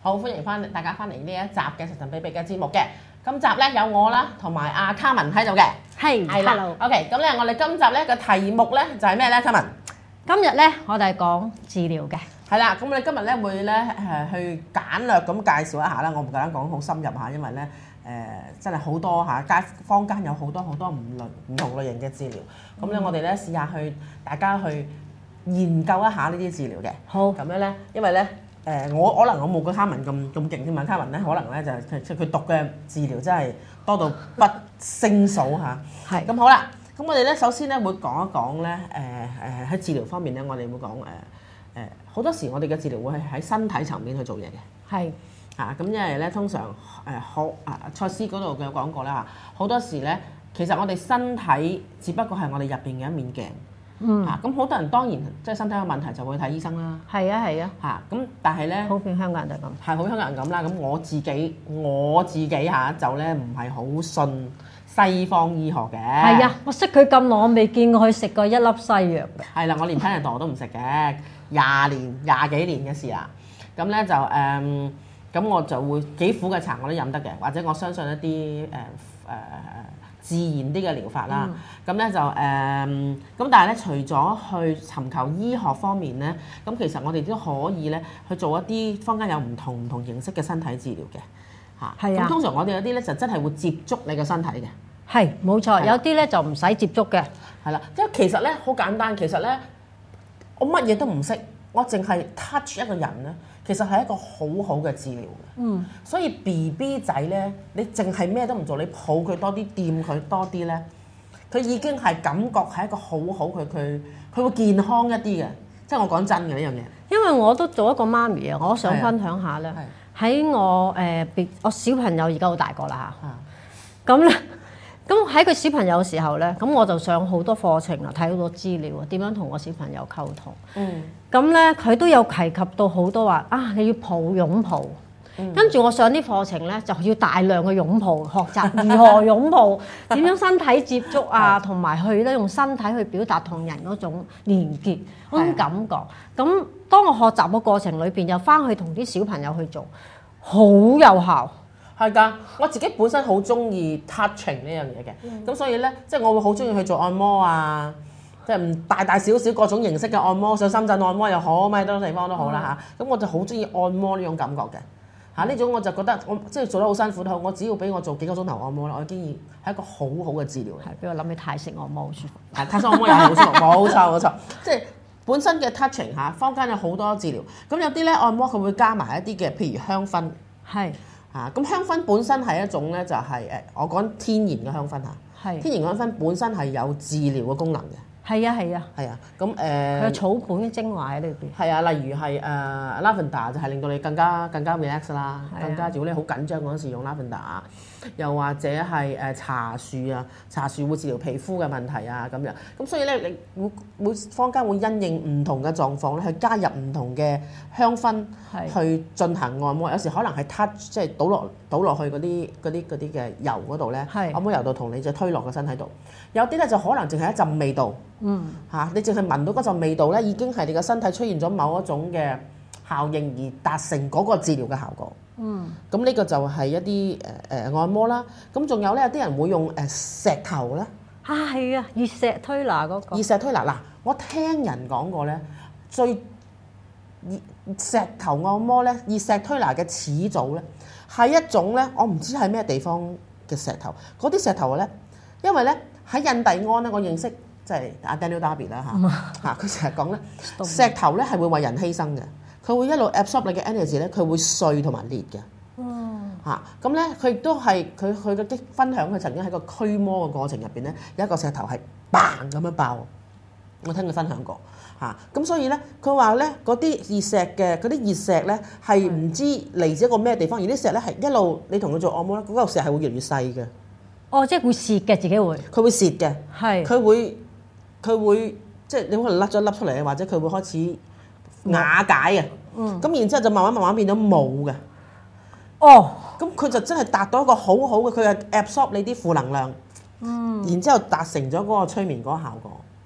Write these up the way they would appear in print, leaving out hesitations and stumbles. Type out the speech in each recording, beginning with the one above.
好歡迎大家翻嚟呢一集嘅神神秘秘嘅節目嘅。今集咧有我啦，同埋阿卡文喺度嘅。係啦。 Hello。 OK，咁咧我哋今集咧嘅題目咧就係咩咧？卡文， 今日咧我哋係講治療嘅。 係啦，咁我哋今日咧會咧去簡略咁介紹一下啦。我唔夠膽講好深入嚇，因為咧真係好多嚇，坊間有好多唔同類型嘅治療。咁咧我哋咧試下去大家去研究一下呢啲治療嘅。 好。 咁樣咧，因為咧我可能我冇個卡文咁勁添嘛，卡文咧可能咧就佢讀嘅治療真係多到不勝數嚇。 係。 咁好啦，咁我哋咧首先咧會講一講咧喺治療方面咧，我哋會講好多時我哋嘅治療會係喺身體層面去做嘢嘅。 係。 咁因為咧通常賽斯嗰度嘅講過啦，好多時咧其實我哋身體只不過係我哋入邊嘅一面鏡。咁好多人當然即係身體有問題就會睇醫生啦。 係啊。 咁但係咧， 普遍香港人就咁。 係好香港人咁啦。咁我自己就咧唔係好信西方醫學嘅。係啊，我識佢咁耐，我未見過佢食過一粒西藥嘅。 係啦，我連親人我都唔食嘅，20幾年嘅事啦。咁咧就咁我就會幾苦嘅茶我都飲得嘅，或者我相信一啲自然啲嘅療法啦。咁咧就咁，但係咧除咗去尋求醫學方面咧，咁其實我哋都可以咧去做一啲坊間有唔同形式嘅身體治療嘅嚇。係啊。咁通常我哋有啲咧就真係會接觸你個身體嘅。 係，冇錯。有啲咧就唔使接觸嘅。係啦， 即係其實咧好簡單，其實咧我乜嘢都唔識，我淨係 touch 一個人咧。其實係一個好好嘅治療嘅，所以 BB 仔咧，你淨係咩都唔做，你抱佢多啲，掂佢多啲咧，佢已經係感覺係一個好佢會健康一啲嘅。即係我講真嘅呢樣嘢。 因為我都做一個媽咪啊，我想分享下咧，喺我我小朋友而家好大個啦嚇，咁咧。咁喺佢小朋友嘅時候咧，咁我就上好多課程啊，睇好多資料啊，點樣同個小朋友溝通。咁咧佢都有提及到好多話啊，你要擁抱。跟住我上啲課程咧，就要大量嘅擁抱，學習如何擁抱，點樣身體接觸啊，同埋去咧用身體去表達同人嗰種連結嗰種感覺。咁當我學習嘅過程裏邊，又翻去同啲小朋友去做，好有效。 係㗎，我自己本身好中意 touching 呢樣嘢嘅，咁所以咧，即係我會好中意去做按摩啊，即係大小小各種形式嘅按摩，上深圳按摩又好，咩多地方都好啦嚇。咁我就好中意按摩呢種感覺嘅，呢種我就覺得我即係做得好辛苦都好，我只要俾我做幾個鐘頭按摩啦，我已經係一個好好嘅治療。係， 俾我諗起泰式按摩好舒服。 泰式按摩又係好舒服，冇錯，即係本身嘅 touching 嚇，坊間有好多治療，咁有啲咧按摩佢會加埋一啲嘅，譬如香薰。係。咁香薰本身係一種咧，就係我講天然嘅香薰嚇。係。天然香薰本身係有治療嘅功能嘅。係啊。咁佢有草本嘅精華喺裏邊。係啊，例如係lavender 就係令到你更加 relax 啦，更加如果你好緊張嗰陣時用 lavender。又或者係茶樹啊，茶樹會治療皮膚嘅問題啊咁樣。咁所以咧，你會坊間會因應唔同嘅狀況咧，去加入唔同嘅香薰去進行按摩。有時可能係 touch， 即係倒落去嗰啲嘅油嗰度咧，按摩油度同你就推落個身體度。有啲咧就可能淨係一陣味道，你淨係聞到嗰陣味道咧，已經係你個身體出現咗某一種嘅效應而達成嗰個治療嘅效果。咁呢個就係一啲按摩啦。咁仲有咧，有啲人會用石頭咧。 係啊，熱石推拿嗰個。熱石推拿嗱，我聽人講過咧，最石頭按摩咧，熱石推拿嘅始祖咧，係一種咧，我唔知係咩地方嘅石頭。嗰啲石頭咧，因為咧喺印第安咧，我認識即係阿 Daniel Darby 啦嚇，佢成日講咧，石頭咧係會為人犧牲嘅。佢會一路 absorb 你嘅 energy 咧，佢會碎同埋裂嘅。咁咧佢亦都係佢嘅分享，佢曾經喺個驅魔嘅過程入邊咧，有一個石頭係 bang 咁樣爆。我聽佢分享過咁所以咧，佢話咧嗰啲熱石嘅嗰啲熱石咧係唔知嚟自一個咩地方，而啲石咧係一路你同佢做按摩咧，嗰嚿石係會越嚟越細嘅。 哦，即係會蝕嘅，自己會。佢會蝕嘅。係。佢會即係你可能甩咗一粒出嚟，或者佢會開始瓦解嘅。咁然之後就慢慢變到冇嘅。咁佢就真係達到一個好好嘅，佢係 absorb 你啲負能量。然之後達成咗嗰個催眠嗰個效果。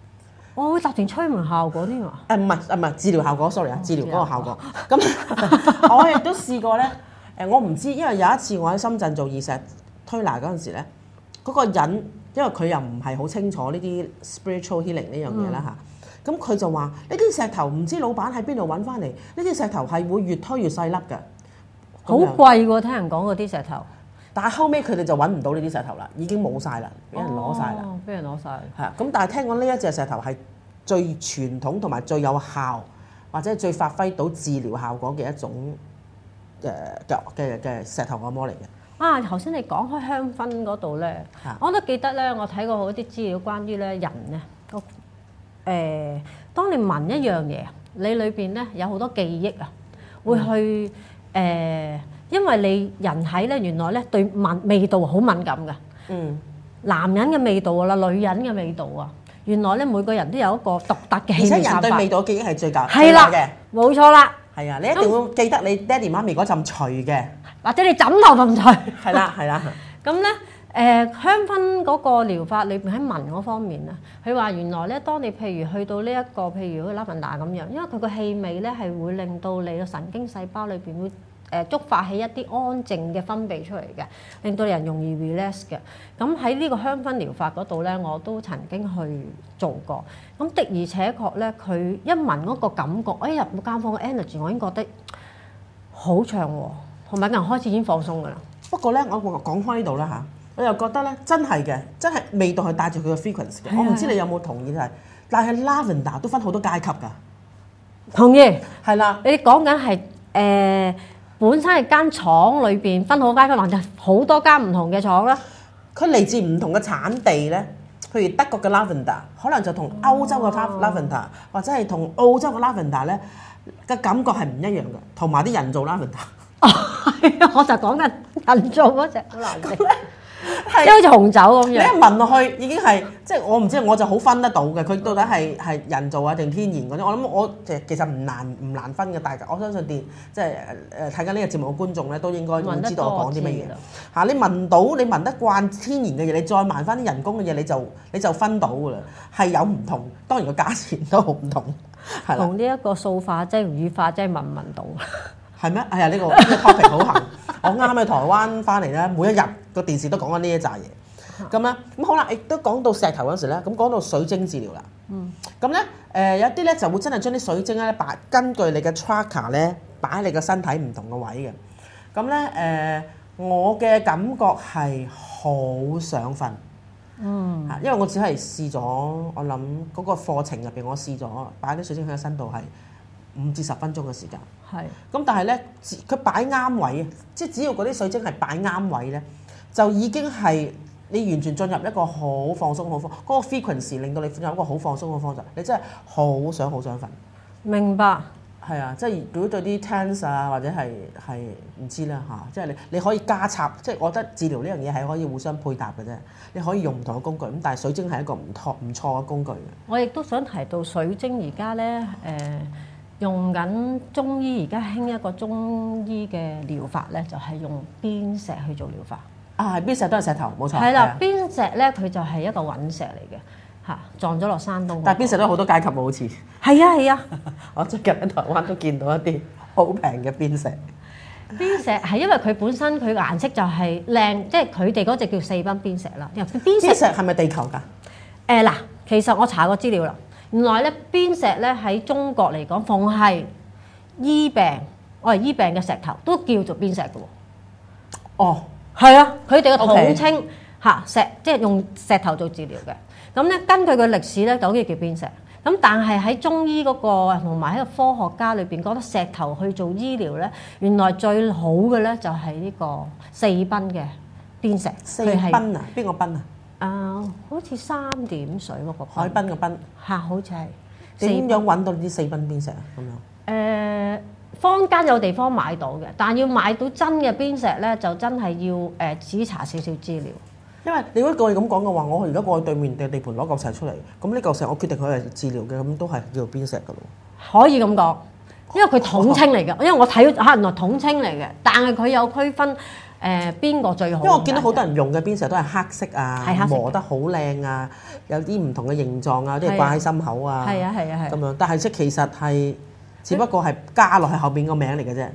我會集團催眠效果添啊！ 唔係治療效果，sorry 啊，治療嗰個效果。咁我亦都試過咧，我唔知，因為有一次我喺深圳做耳石推拿嗰陣時咧，嗰個人因為佢又唔係好清楚呢啲 spiritual healing 呢樣嘢啦嚇，咁佢就話呢啲石頭唔知老闆喺邊度揾翻嚟，呢啲石頭係會越推越細粒嘅， 好貴喎！聽人講嗰啲石頭。 但係後尾佢哋就揾唔到呢啲石頭啦，已經冇晒啦，俾人攞晒啦。 俾人攞晒。 係啊，咁但係聽講呢一隻石頭係最傳統同埋最有效，或者係最發揮到治療效果嘅一種嘅石頭按摩嚟嘅。 啊，頭先你講開香薰嗰度咧，我都記得咧，我睇過好啲資料關於咧人咧當你聞一樣嘢，你裏邊咧有好多記憶啊，會去因為你人體咧原來咧對味道好敏感嘅，男人嘅味道啦，女人嘅味道啊，原來咧每個人都有一個獨特嘅氣味散發。而且人對味道嘅記憶係最緊嘅，冇錯啦。係啊，你一定要記得你爹哋媽咪嗰陣除嘅，或者你枕頭咁除。係啦，係啦。咁咧香薰嗰個療法裏邊喺聞嗰方面啊，佢話原來咧，當你譬如去到呢一個譬如好似拉芬達咁樣，因為佢個氣味咧係會令到你個神經細胞裏邊會觸發起一啲安靜嘅分泌出嚟嘅，令到人容易 relax 嘅。咁喺呢個香薰療法嗰度咧，我都曾經去做過。咁的而且確咧，佢一聞嗰個感覺，入到間房嘅 energy，我已經覺得好暢和，同埋人開始已經放鬆㗎啦。不過咧，我講開呢度啦嚇，我又覺得咧真係嘅，真係味道係帶住佢嘅 frequency 嘅。我唔知你有冇同意係，但係 lavender 都分好多階級㗎。同意。係啦，你講緊係本身係間廠裏邊分好階級，或者好多間唔同嘅廠啦。佢嚟自唔同嘅產地咧，譬如德國嘅 lavender，可能就同歐洲嘅 lavender，或者係同澳洲嘅 lavender 咧嘅感覺係唔一樣嘅，同埋啲人造 lavender。我就講緊人造嗰隻好難食。即係好似紅酒咁樣，你一聞落去已經係即係我唔知，我就好分得到嘅。佢到底係人造啊定天然嗰啲？我諗我其實唔難分嘅，但係我相信即係睇緊呢個節目嘅觀眾咧，都應該會知道我講啲乜嘢嚇。你聞到你聞得慣天然嘅嘢，你再聞翻啲人工嘅嘢，你就分到㗎啦。係有唔同，當然個價錢都好唔同，係啦。同呢一個塑化劑、乳化劑聞唔聞到？係咩？係啊，呢個 topic 好行。我啱喺台灣翻嚟咧，每一日個電視都講緊呢一紮嘢。咁咧，咁好啦，亦都講到石頭嗰時咧，咁講到水晶治療啦。咁咧，有啲咧就會真係將啲水晶咧根據你嘅 chakra 咧擺喺你個身體唔同嘅位嘅。咁咧，我嘅感覺係好想瞓。因為我只係試咗，我諗嗰個課程入邊，我試咗擺啲水晶喺個身度係5至10分鐘嘅時間。係，咁但係咧，佢擺啱位，即係只要嗰啲水晶係擺啱位咧，就已經係你完全進入一個好放鬆、嗰個 frequency 令到你進入一個好放鬆嘅方式，你真係好想瞓。明白。係啊，即係如果對啲 tense 啊，或者係唔知啦嚇，即係你可以加插，即係我覺得治療呢樣嘢係可以互相配搭嘅啫。你可以用唔同嘅工具，咁但係水晶係一個唔錯嘅工具嘅。我亦都想提到水晶而家咧用緊中醫，而家興一個中醫嘅療法咧，就係用邊石去做療法。啊，邊石都係石頭，冇錯。係啦，邊石咧佢就係一個隕石嚟嘅，嚇撞咗落山東。但係邊石都好多階級喎，好似。係啊。我最近喺台灣都見到一啲好平嘅邊石。邊石係因為佢本身佢顏色就係靚，即係佢哋嗰隻叫四賓邊石啦。邊石係咪地球㗎？嗱，其實我查過資料啦。原來咧邊石咧喺中國嚟講，逢係醫病，我係醫病嘅石頭都叫做邊石嘅喎。哦，係啊，佢哋嘅統稱嚇石，即係用石頭做治療嘅。咁咧根據個歷史咧，就好似叫邊石。咁但係喺中醫嗰個同埋喺個科學家裏邊覺得石頭去做醫療咧，原來最好嘅咧就係呢個四賓嘅邊石。四賓啊？邊個賓啊？好似3點水嗰個海濱嘅濱嚇，好似係點樣揾到呢啲四賓邊石啊？咁樣坊間有地方買到嘅，但要買到真嘅邊石咧，就真係要只查少少資料。因為你如果佢咁講嘅話，我而家過去對面嘅地盤攞嚿石出嚟，咁呢嚿石我決定佢係治療嘅，咁都係叫做邊石㗎咯。可以咁講，因為佢統稱嚟嘅，因為我睇原來統稱嚟嘅，但係佢有區分邊個最好？ 因為我見到好多人用嘅邊石都係黑色啊， 係黑色嘅磨得好靚啊，有啲唔同嘅形狀啊，有啲係掛喺心口啊， 係啊係啊係咁樣。但係即係其實係只不過係加落去後邊個名嚟嘅啫。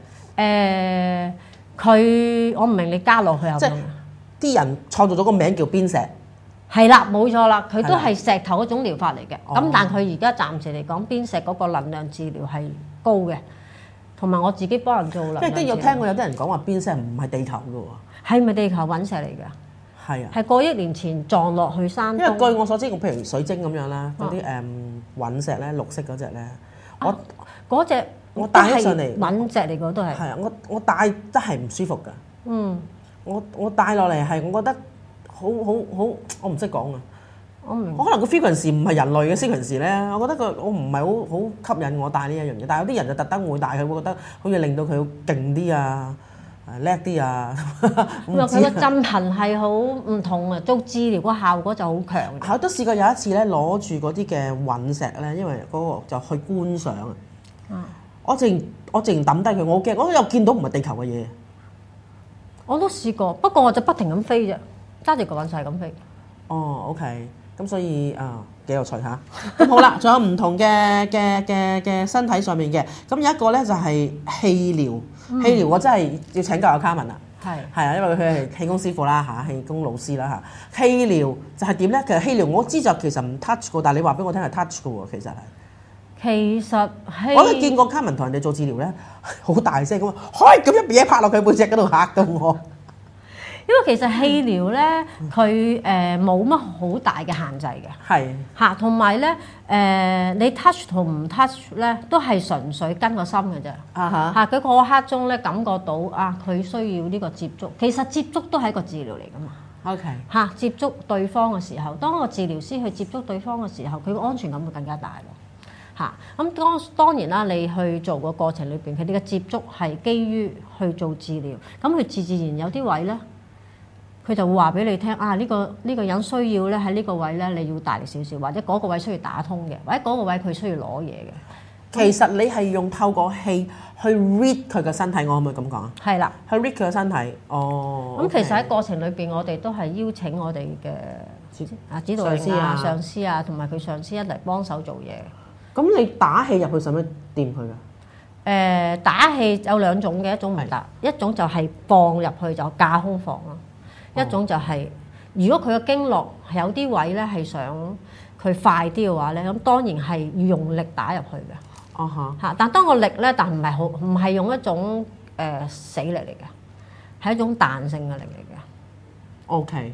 我唔明你加落去後邊。 啲人創造咗個名叫邊石。 係啦，冇錯啦，佢都係石頭嗰種療法嚟嘅。咁哦但佢而家暫時嚟講，邊石嗰個能量治療係高嘅，同埋我自己幫人做能量治療。 即係都有聽過有啲人講話邊石唔係地球嘅喎。 係咪地球隕石嚟㗎？ 係啊。 係過億年前撞落去山因為東。 據我所知，譬如水晶咁樣啦，嗰啲隕石咧，綠色嗰只咧， 嗰隻我戴起上嚟隕石嚟㗎都係。 係啊，我戴得係唔舒服㗎。 嗯。 我戴落嚟係我覺得好，我唔識講啊。 我唔。 可能個 frequency 唔係人類嘅 frequency 咧，我覺得我唔係好吸引我戴呢一樣嘢。但係有啲人就特登會戴，佢會覺得好似令到佢勁啲啊，叻啲啊。 因為佢個震頻係好唔同啊，做治療個效果就好強。 我都試過有一次咧，攞住嗰啲嘅隕石咧，因為嗰個就去觀賞啊。我淨抌低佢，我好驚，我又見到唔係地球嘅嘢。 我都試過，不過我就不停咁飛啫，揸住個隕石咁飛。 哦，OK，咁所以幾有趣嚇。咁好啦，仲有唔同嘅身體上面嘅，咁有一個咧就係氣療。氣療我真係要請教阿卡文啦。係啊，因為佢係氣功師傅啦嚇，氣功老師啦嚇。氣療就係點咧？其實氣療我知就其實唔 touch 嘅，但係你話俾我聽係 touch 嘅喎，其實係。 其實我都見過卡文同人哋做治療咧，好大聲咁啊，開咁一嘢拍落佢背脊嗰度嚇到我。 因為其實氣療咧，佢冇乜好大嘅限制嘅。 係嚇，同埋咧你 touch 同唔 touch 咧，都係純粹跟個心嘅啫。嚇，佢嗰刻中咧感覺到佢需要呢個接觸。其實接觸都係一個治療嚟㗎嘛。 OK。 嚇，接觸對方嘅時候，當個治療師去接觸對方嘅時候，佢個安全感會更加大咯。嚇，咁當然啦，你去做個過程裏邊，佢哋嘅接觸係基於去做治療，咁佢自然有啲位咧，佢就會話俾你聽呢個人需要咧喺呢個位咧，你要大力少少，或者嗰個位需要打通嘅，或者嗰個位佢需要攞嘢嘅。 其實你係用透過氣去 read 佢個身體，我可唔可以咁講啊？ 係啦， 去 read 佢個身體。哦。 咁其實喺過程裏邊，我哋都係邀請我哋嘅指導靈上司啊，同埋佢上司一嚟幫手做嘢。 咁你打氣入去使乜掂佢㗎？ 打氣有兩種嘅，一種唔打，一種就係放入去就架空放咯。一種就係如果佢嘅經絡係有啲位咧係想佢快啲嘅話咧，咁當然係要用力打入去嘅。嚇！但當個力咧，但唔係用一種死力嚟嘅，係一種彈性嘅力嚟嘅。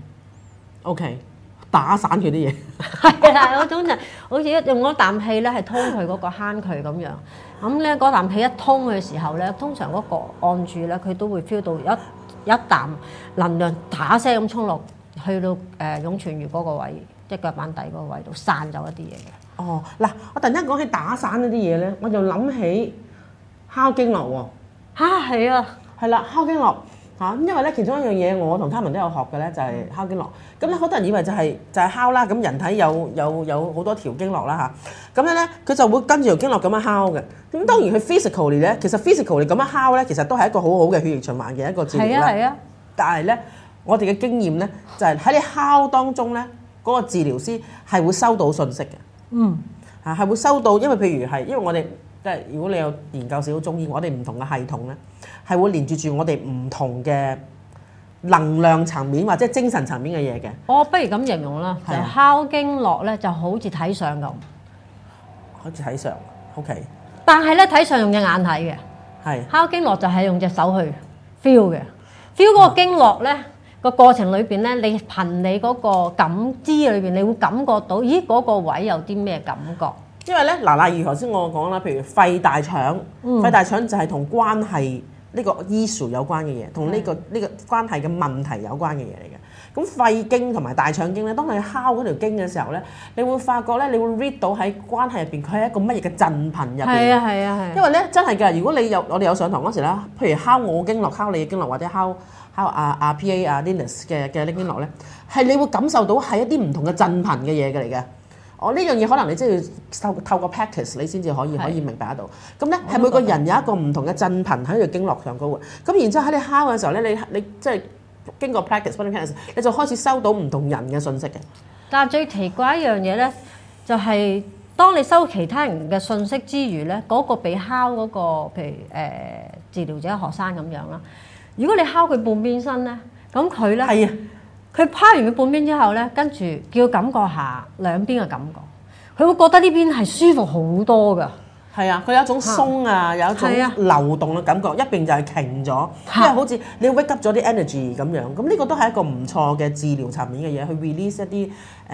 OK，打散佢啲嘢。 係啦，嗰種就好似用嗰啖氣咧，係通佢嗰個坑渠咁樣。咁咧嗰啖氣一通嘅時候咧，通常嗰個按住咧，佢都會 feel 到一啖能量打聲咁衝落去到湧泉穴嗰個位，即係腳板底嗰個位度散走一啲嘢嘅。 哦，嗱，我突然間講起打散嗰啲嘢咧，我就諗起敲經絡喎。 係啊， 係啦，敲經絡嚇，因為咧其中一樣嘢我同卡文都有學嘅咧，就係敲經絡。咁咧好多人以為就係敲啦，咁人體有好多條經絡啦嚇。咁樣咧佢就會跟住條經絡咁樣敲嘅。咁當然佢 physically 咧，其實 physically 咁樣敲咧，其實都係一個好好嘅血液循環嘅一個治療啦。係啊。但係咧，我哋嘅經驗咧就係喺你敲當中咧，嗰個治療師係會收到信息嘅。係會收到，因為譬如係，因為我哋即係如果你有研究少少中醫，我哋唔同嘅系統咧，係會連住住我哋唔同嘅能量層面或者精神層面嘅嘢嘅。 我不如咁形容啦，就敲經絡咧就好似睇相咁， 好似睇相 ，OK。 但係咧睇相用隻眼睇嘅， 係敲經絡就係用隻手去 feel 嘅，feel 嗰個經絡咧。個過程裏邊咧，你憑你嗰個感知裏邊，你會感覺到，咦嗰個位有啲咩感覺？ 因為咧，例如頭先我講啦，譬如肺大腸，肺大腸就係同關係呢個 issue 有關嘅嘢，同呢個關係嘅問題有關嘅嘢嚟嘅。咁肺經同埋大腸經咧，當你敲嗰條經嘅時候咧，你會發覺咧，你會 read 到喺關係入邊，佢係一個乜嘢嘅震頻入邊。係啊。因為咧，真係㗎，如果我哋有上堂嗰時啦，譬如敲我經絡、敲你嘅經絡，或者敲阿 PA Linus 嘅經絡咧，係你會感受到係一啲唔同嘅震頻嘅嘢嘅嚟嘅。 我呢樣嘢可能你真係要透過 practice 你先至可以明白得到。咁咧係每個人有一個唔同嘅振頻喺個經絡上高嘅。咁然之後喺你敲嘅時候咧，你即係經過 practice，你就開始收到唔同人嘅信息嘅。 但係最奇怪一樣嘢咧，就係當你收其他人嘅信息之餘咧，嗰個被敲嗰個，譬如治療者學生咁樣啦。如果你敲佢半邊身咧，咁佢咧係啊， 佢拋完佢半邊之後咧，跟住叫佢感覺下兩邊嘅感覺，佢會覺得呢邊係舒服好多㗎。 係啊，佢有一種鬆啊，有一種流動嘅感覺，一邊就係停咗，因為好似你 wake up 咗啲 energy 咁樣。咁呢個都係一個唔錯嘅治療層面嘅嘢，去 release 一啲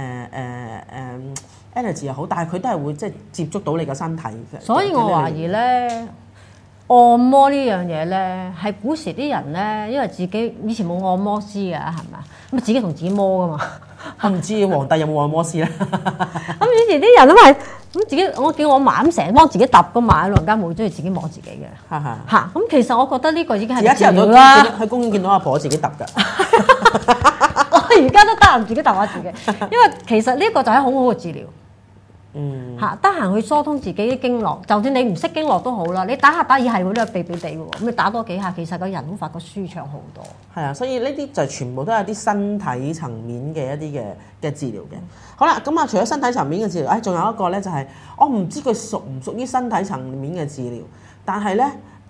energy 又好，但係佢都係會即係接觸到你個身體嘅。 所以我懷疑咧，按摩呢樣嘢咧，係古時啲人咧，因為自己以前冇按摩師㗎，係咪啊？咁自己同自己摸㗎嘛。 我唔知皇帝有冇按摩師咧。 咁以前啲人都係咁自己，我叫我嫲咁成日幫自己揼㗎嘛，老人家冇中意自己摸自己嘅。嚇咁其實我覺得呢個已經係治療啦。 喺公園見到阿婆自己揼㗎。 我而家都得閒自己揼下自己，因為其實呢個就係好好嘅治療。得閒去疏通自己啲經絡，就算你唔識經絡都好啦，你打下打耳係會都係痹痹地喎，咁你打多幾下，其實個人會發覺舒暢好多。係啊，所以呢啲就全部都係啲身體層面嘅一啲嘅治療嘅。好啦，咁啊，除咗身體層面嘅治療，仲有一個咧就係我唔知佢屬唔屬於身體層面嘅治療，但係咧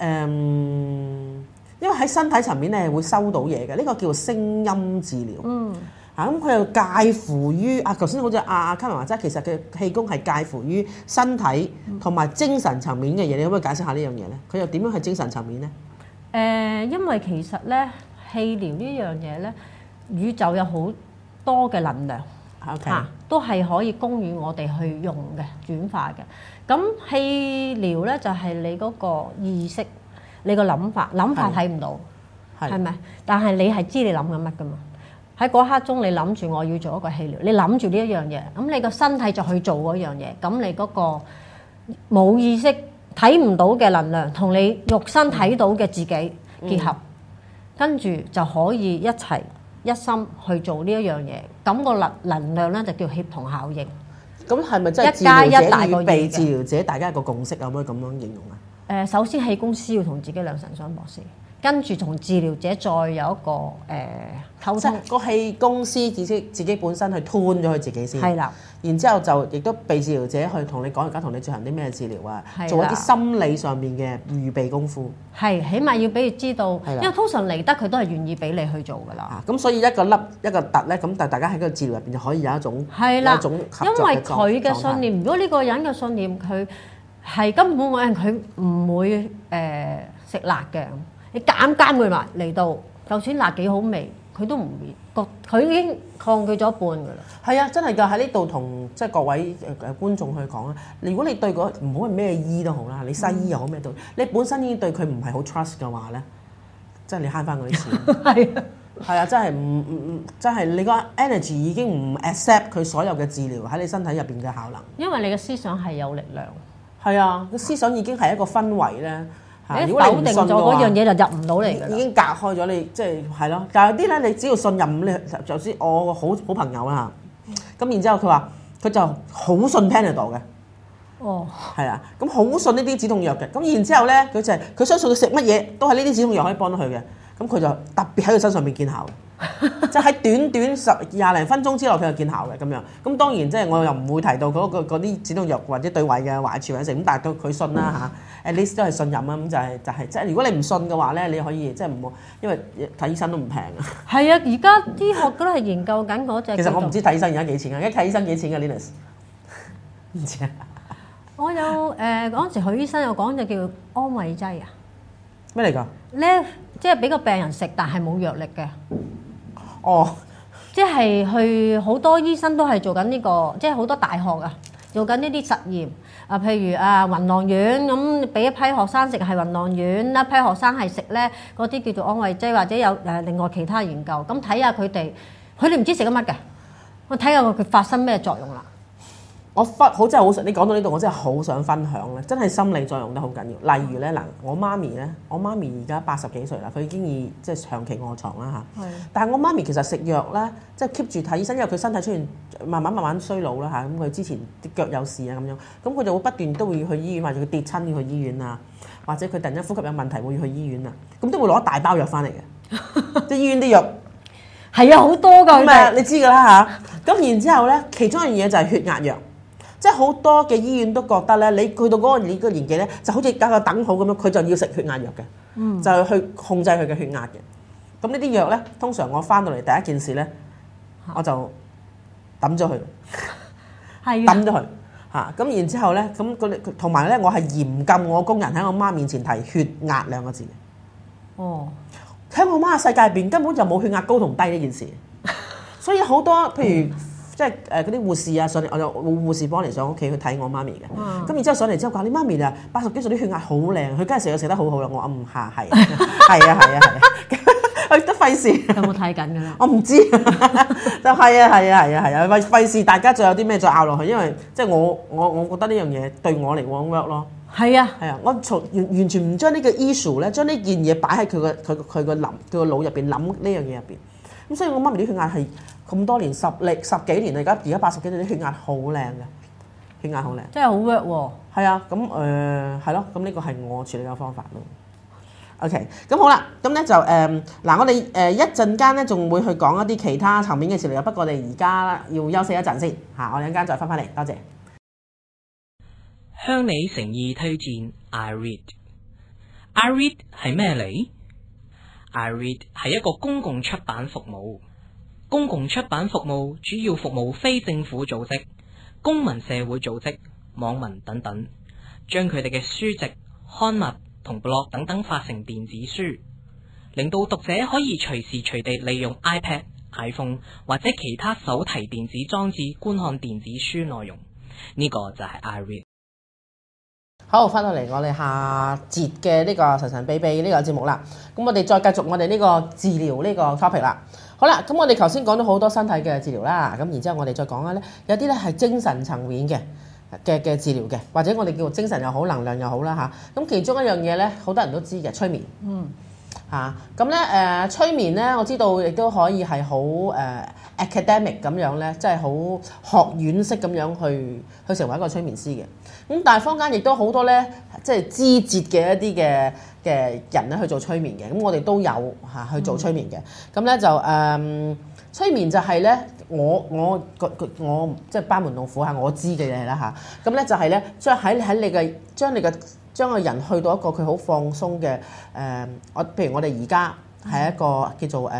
因為喺身體層面咧會收到嘢嘅，呢個叫做聲音治療。咁佢又介乎於頭先好似阿卡文話齋，其實嘅氣功係介乎於身體同埋精神層面嘅嘢，你可唔可以解釋下呢樣嘢咧？佢又點樣係精神層面咧？ 因為其實咧氣療呢樣嘢咧，宇宙有好多嘅能量，都係可以供予我哋去用嘅轉化嘅。咁氣療咧就係你嗰個意識，你個諗法睇唔到，係咪？但係你係知你諗緊乜噶嘛？喺嗰刻中，你諗住我要做一個氣療，你諗住呢一樣嘢，咁你個身體就去做嗰樣嘢，咁你嗰個冇意識睇唔到嘅能量，同你肉身睇到嘅自己結合，跟住就可以一齊一心去做呢一樣嘢，咁個能量咧就叫協同效應。 咁係咪真係治療者與被治療者大家有個共識，可唔可以咁樣形容啊？ 首先氣功師要同自己兩神相搏先。跟住同治療者再有一個溝通， 個氣功師自己本身去吞咗佢自己先， 係啦。然之後就亦都被治療者去同你講而家同你進行啲咩治療啊，做一啲心理上面嘅預備功夫。係， 起碼要俾佢知道，因為通常嚟得佢都係願意俾你去做㗎啦。 咁所以一個粒一個突咧，咁但係大家喺個治療入邊就可以有一種係啦， 有一種合作嘅因為佢嘅信念，如果呢個人嘅信念佢係根本嗰人佢唔會食辣嘅。你監佢埋嚟到，就算辣幾好味，佢都唔覺，佢已經抗拒咗一半㗎啦。 係啊，真係㗎！喺呢度同即係各位觀眾去講啦。如果你對嗰唔好係咩醫都好啦，你西醫又好咩都，你本身已經對佢唔係好 trust 嘅話咧，即係你慳翻嗰啲錢。係啊，係啊，真係真係你個 energy 已經唔 accept 佢所有嘅治療喺你身體入邊嘅效能。 因為你嘅思想係有力量。 係啊，個思想已經係一個氛圍咧。 如果你否定咗嗰樣嘢就入唔到嚟㗎啦， 已經隔開咗你，即係咯。但係啲咧，你只要信任你，就算我個好朋友啦，咁然之後佢話佢就好信 Panadol 嘅，係啊，咁好信呢啲止痛藥嘅。咁然之後咧，佢就係佢相信佢食乜嘢都係呢啲止痛藥可以幫到佢嘅。咁佢就特別喺佢身上面見效。即係喺短廿零分鐘之內佢就見效嘅咁樣。咁當然即係我又唔會提到嗰啲止痛藥或者對胃嘅壞處或者食咁，但係佢信啦嚇，at least 都係信任啊。咁就係即係如果你唔信嘅話咧，你可以即係唔好，因為睇醫生都唔平啊。 係啊，而家啲學都係研究緊嗰隻。 其實我唔知睇醫生而家幾錢啊！而家睇醫生幾錢㗎 Linus？ 唔知啊。我有嗰陣時許醫生有講就叫安慰劑啊。 咩嚟㗎？ 咧即係俾個病人食，但係冇藥力嘅。 哦， 即係去好多醫生都係做緊呢個，即係好多大學啊，做緊呢啲實驗啊，譬如雲浪丸咁，俾一批學生食係雲浪丸，一批學生係食咧嗰啲叫做安慰劑，或者有另外其他研究，咁睇下佢哋唔知食咗乜嘅，我睇下佢發生咩作用啦。 我好真係好想，你講到呢度，我真係好想分享咧，真係心理作用都好緊要。例如咧嗱，我媽咪而家80幾歲啦，佢已經即係長期臥床啦嚇。但係我媽咪其實食藥咧，即係 keep 住睇醫生，因為佢身體出現慢慢衰老啦嚇。咁佢之前啲腳有事啊咁樣，咁佢就會不斷都會去醫院，或者佢跌親要去醫院啊，或者佢突然間呼吸有問題會去醫院啊，咁都會攞一大包藥翻嚟嘅，即係醫院啲藥。 係啊，好多㗎。 咁啊，你知㗎啦嚇。咁然之後咧，其中一樣嘢就係血壓藥。即係好多嘅醫院都覺得咧，你去到嗰個年紀咧，就好似搞個等號咁樣，佢就要食血壓藥嘅，就去控制佢嘅血壓嘅。咁呢啲藥咧，通常我翻到嚟第一件事咧，我就抌咗佢，抌咗佢嚇。咁然之後咧，咁同埋咧，我係嚴禁我工人喺我媽面前提血壓2個字嘅。 哦， 喺我媽嘅世界入邊根本就冇血壓高同低呢件事，所以好多譬如。即係嗰啲護士啊上嚟，我就護士幫嚟上屋企去睇我媽咪嘅。咁然之後上嚟之後講：你媽咪啊，80幾歲啲血壓好靚，佢梗係食得好好啦。我話下係啊，佢都費事。 有冇睇緊㗎啦？ 我唔知，就係啊，費事大家仲有啲咩再拗落去，因為即係我覺得呢樣嘢對我嚟講 work 咯。係啊，我完全唔將呢個 issue 咧，將呢件嘢擺喺佢個腦入邊諗呢樣嘢入邊。咁所以我媽咪啲血壓係咁多年十幾年啦，而家80幾歲啲血壓好靚嘅，血壓好靚， 真係好 work 喎。 係啊，咁係咯，咁呢個係我處理嘅方法咯。OK， 咁好啦，咁咧就嗱，我哋一陣間咧仲會去講一啲其他層面嘅治療，不過我哋而家要休息一陣先嚇，我哋一陣間再翻嚟，多謝。 向你誠意推薦 iRead。iRead 係咩嚟？iRead 係一個公共出版服務。公共出版服務主要服務非政府組織、公民社會組織、網民等等，將佢哋嘅書籍、刊物同 blog 等等發成電子書，令到讀者可以隨時隨地利用 iPad、iPhone 或者其他手提電子裝置觀看電子書內容。呢個就係 iRead。 好，翻到嚟我哋下節嘅呢個神神秘秘呢個節目啦。咁我哋再繼續我哋呢個治療呢個 topic 啦。好啦，咁我哋頭先講咗好多身體嘅治療啦，咁然之後我哋再講下咧，有啲咧係精神層面嘅治療嘅，或者我哋叫做精神又好，能量又好啦嚇。咁其中一樣嘢咧，好多人都知嘅，催眠。咁咧催眠咧，我知道亦都可以係好academic 咁樣咧，即係好學院式咁樣去成為一個催眠師嘅。咁但係坊間亦都好多咧，即係肢節嘅一啲嘅人咧去做催眠嘅。咁我哋都有去做催眠嘅。咁咧就催眠就係咧，我即係班門弄斧嚇，我知嘅嘢啦嚇。咁咧就係咧，將個人去到一個佢好放鬆嘅譬如我哋而家係一個叫做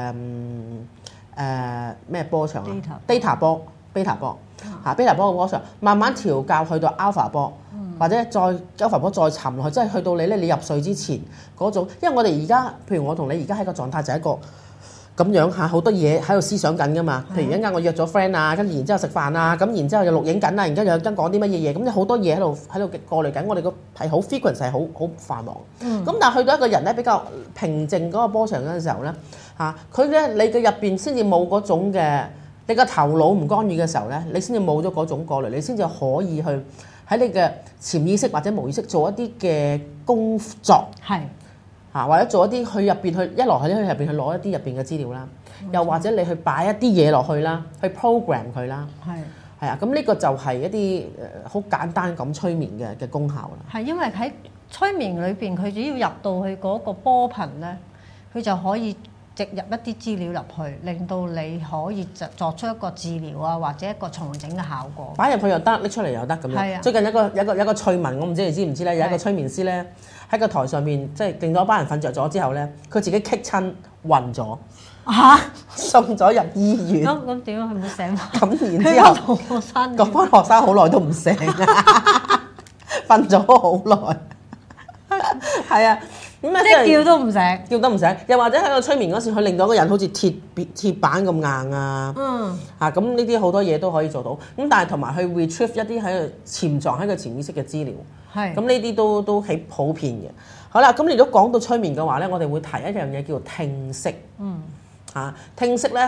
咩波長啊 ？Data 波，Beta 波嚇，Beta 波嘅波長，慢慢調校去到 Alpha 波，或者再 Alpha 波再沉落去，即係去到你入睡之前嗰種。因為我哋而家，譬如我同你而家喺個狀態就係一個咁樣嚇，好多嘢喺度思想緊噶嘛。譬如一陣間我約咗 friend 啊，跟住然之後食飯啊，咁然之後又錄影緊啊，然之後又跟講啲乜嘢嘢，咁有好多嘢喺度過濾緊。我哋個係好 frequency 係好繁忙。咁但係去到一個人咧比較平靜嗰個波長嗰陣時候咧嚇，佢咧你嘅入邊先至冇嗰種嘅，你個頭腦唔干預嘅時候咧，你先至冇咗嗰種過濾，你先至可以去喺你嘅潛意識或者無意識做一啲嘅工作。係。或者做一啲去入邊去一來去入邊去攞一啲入邊嘅資料啦，又或者你去擺一啲嘢落去啦，去 program 佢啦，係啊，咁呢個就係一啲好簡單咁催眠嘅功效啦。係因為喺催眠裏邊，佢只要入到去嗰個波頻咧，佢就可以植入一啲資料入去，令到你可以作出一個治療啊，或者一個重整嘅效果。擺入去又得，拎出嚟又得咁樣。最近有一個趣聞，我唔知你知唔知咧？有一個催眠師咧。喺個台上面，即係令到一班人瞓着咗之後咧，佢自己棘親暈咗，送咗入醫院。咁點啊？佢冇醒。咁然之後，嗰班學生好耐都唔醒啊，瞓咗好耐。係啊，咁啊即係叫都唔醒，叫都唔醒。又或者喺個催眠嗰時，佢令到個人好似鐵板咁硬啊。咁呢啲好多嘢都可以做到。咁但係同埋去 retrieve 一啲喺度潛藏喺個潛意識嘅資料。咁呢啲都幾普遍嘅。好啦，咁你如果講到催眠嘅話咧，我哋會提一樣嘢叫做聽息。聽息咧，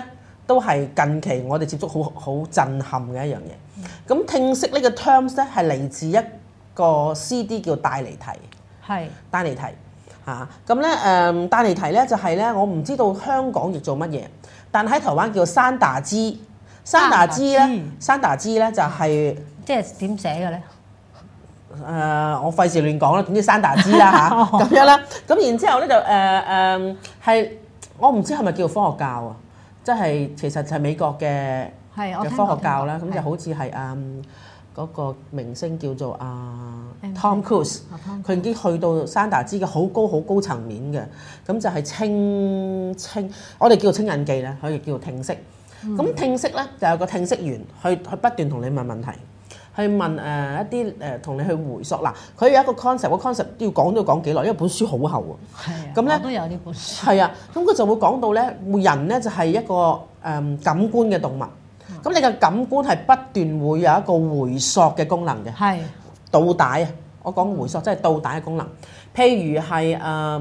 都係近期我哋接觸好震撼嘅一樣嘢。咁聽識呢個 terms 咧係嚟自一個 CD 叫帶離題， 係帶離題嚇。咁咧帶離題咧就係咧，我唔知道香港譯做乜嘢，但喺台灣叫山打枝。山打枝咧就係即係點寫嘅咧？ 我費事亂講啦，總之山打枝啦嚇咁樣啦。咁然之後咧就係我唔知係咪叫科學教啊？即係其實就係美國嘅科學教啦。咁就好似係嗰個明星叫做Tom Cruise， 佢已經去到山打枝嘅好高層面嘅。咁就係清我哋叫做清印記咧，佢亦叫做聽識。咁聽識咧就有個聽識員去不斷同你問問題。去問一啲同你去回溯嗱，佢有一個 concept，個 concept 都要講幾耐，因為本書好厚喎。係啊，咁咧都有呢本書。 係啊，咁佢就會講到咧，人咧就係一個感官嘅動物。咁你嘅感官係不斷會有一個回溯嘅功能嘅。係倒帶啊！我講回溯即係倒帶嘅功能。譬如係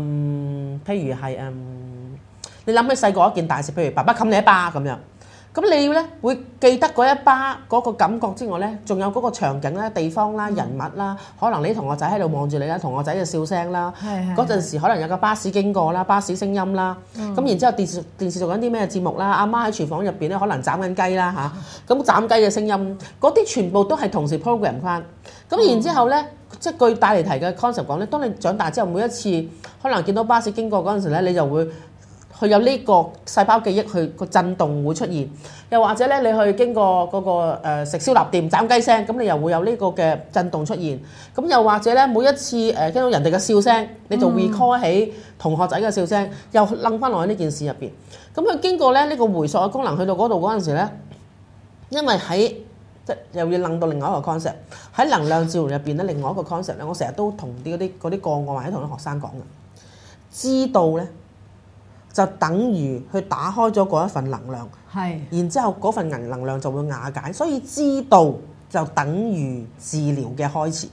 你諗起細個一件大事，譬如爸爸冚你一巴咁樣。咁你咧會記得嗰一巴嗰個感覺之外咧，仲有嗰個場景啦、地方啦、人物啦，可能你同學仔喺度望住你啦，同學仔嘅笑聲啦，嗰陣時可能有個巴士經過啦、巴士聲音啦，咁然之後電視做緊啲咩節目啦，阿媽喺廚房入邊咧可能斬緊雞啦嚇，咁斬雞嘅聲音，嗰啲全部都係同時 program 翻，咁然之後咧，即係據帶嚟提嘅 concept 講咧，當你長大之後，每一次可能見到巴士經過嗰陣時咧，你就會佢有呢個細胞記憶，佢個震動會出現。又或者咧，你去經過嗰個食燒臘店斬雞聲，咁你又會有呢個嘅震動出現。咁又或者咧，每一次聽到人哋嘅笑聲，你就 recall 起同學仔嘅笑聲，又掕翻落去呢件事入邊。咁佢經過咧呢個回溯嘅功能去到嗰度嗰陣時咧，因為喺即又要掕到另外一個 concept 喺能量治療入邊咧，另外一個 concept 咧，我成日都同嗰啲個案或者同啲學生講嘅，知道咧。就等於去打開咗嗰一份能量，然之後嗰份能量就會瓦解，所以知道就等於治療嘅開始。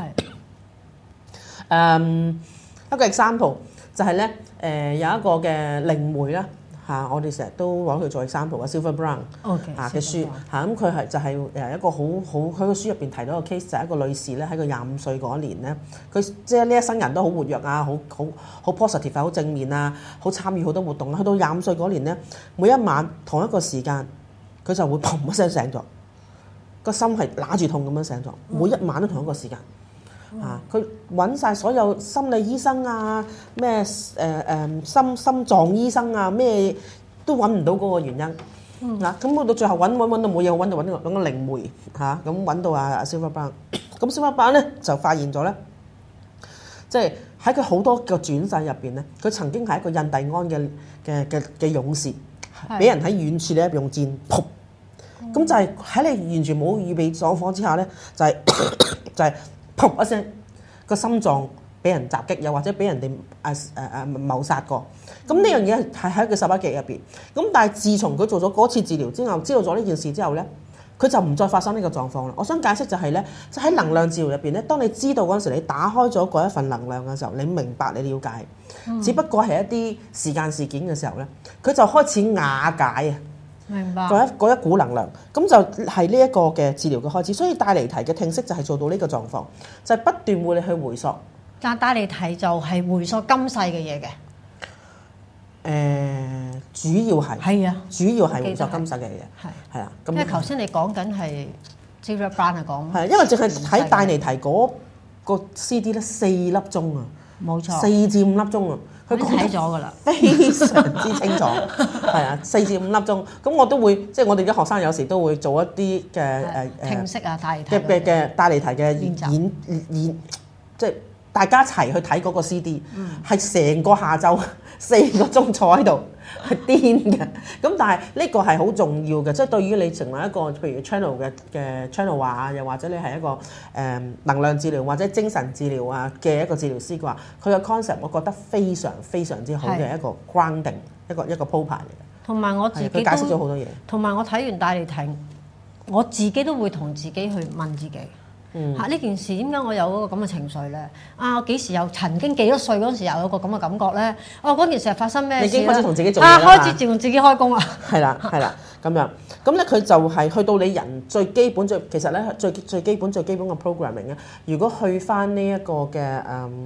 一個 example 就係咧，有一個嘅靈媒啦嚇，我哋成日都攞佢做 example 嘅 Silver Brown 嘅書嚇，咁佢係就係一個好佢個書入邊提到一個 case，就係一個女士咧喺佢25歲嗰一年咧，佢即係呢一生人都好活躍啊，好 positive 啊，好正面啊，好參與好多活動啊，去到25歲嗰年咧，每一晚同一個時間佢就會砰一聲醒咗，個心係揦住痛咁樣醒咗，每一晚都同一個時間。佢揾晒所有心理醫生啊，咩心臟醫生啊，咩都揾唔到嗰個原因。嗱，咁到最後揾到冇嘢，揾到個靈媒嚇，咁揾到阿 Silver Brown。咁 Silver Brown 咧就發現咗咧，即係喺佢好多個轉世入邊咧，佢曾經係一個印第安嘅勇士，俾人喺遠處咧用箭噗，咁就係喺你完全冇預備狀況之下咧，就係。噗一聲，個心臟俾人襲擊，又或者俾人哋謀殺過。咁呢樣嘢係喺佢11記入邊。咁但係自從佢做咗嗰次治療之後，知道咗呢件事之後咧，佢就唔再發生呢個狀況啦。我想解釋就係咧，就喺能量治療入邊咧，當你知道嗰陣時，你打開咗嗰一份能量嘅時候，你明白你了解，只不過係一啲時間事件嘅時候咧，佢就開始瓦解啊。 明白嗰一股能量，咁就係呢一個嘅治療嘅開始。所以帶離題嘅聽識就係做到呢個狀況，就係不斷會你去回溯。 但帶離題就係回溯今世嘅嘢嘅。 主要係主要係回溯今世嘅嘢，係啊。 因為頭先你講緊係 Silver Brown 係講， 係因為淨係喺帶離題嗰個 CD 咧4粒鐘啊， 冇錯 ，4至5粒鐘啊。 佢睇咗㗎啦， 非常之清楚，係啊，4至5粒鐘。咁我都會，即係我哋啲學生有時都會做一啲嘅聽識啊，帶離題嘅帶離題嘅演，即係大家一齊去睇嗰個 CD，係成個下晝4個鐘坐喺度，係癲嘅。咁但係呢個係好重要嘅，即係對於你成為一個譬如 channel 嘅 channel 話啊，又或者你係一個能量治療或者精神治療啊嘅一個治療師嘅話，佢嘅 concept 我覺得非常非常之好嘅一個 grounding，一個鋪排嚟嘅。 同埋我自己都佢解釋咗好多嘢。 同埋我睇完帶離題，我自己都會同自己去問自己， 呢件事點解我有嗰個咁嘅情緒咧？啊，我幾時又曾經幾多歲嗰陣時又有個咁嘅感覺咧？哦，嗰件事係發生咩事？ 你已經開始同自己做嘢啦， 開始自己開工啊！ 係啦咁樣，咁咧佢就係去到你人最基本其實咧最基本嘅 programming 咧，如果去翻呢一個嘅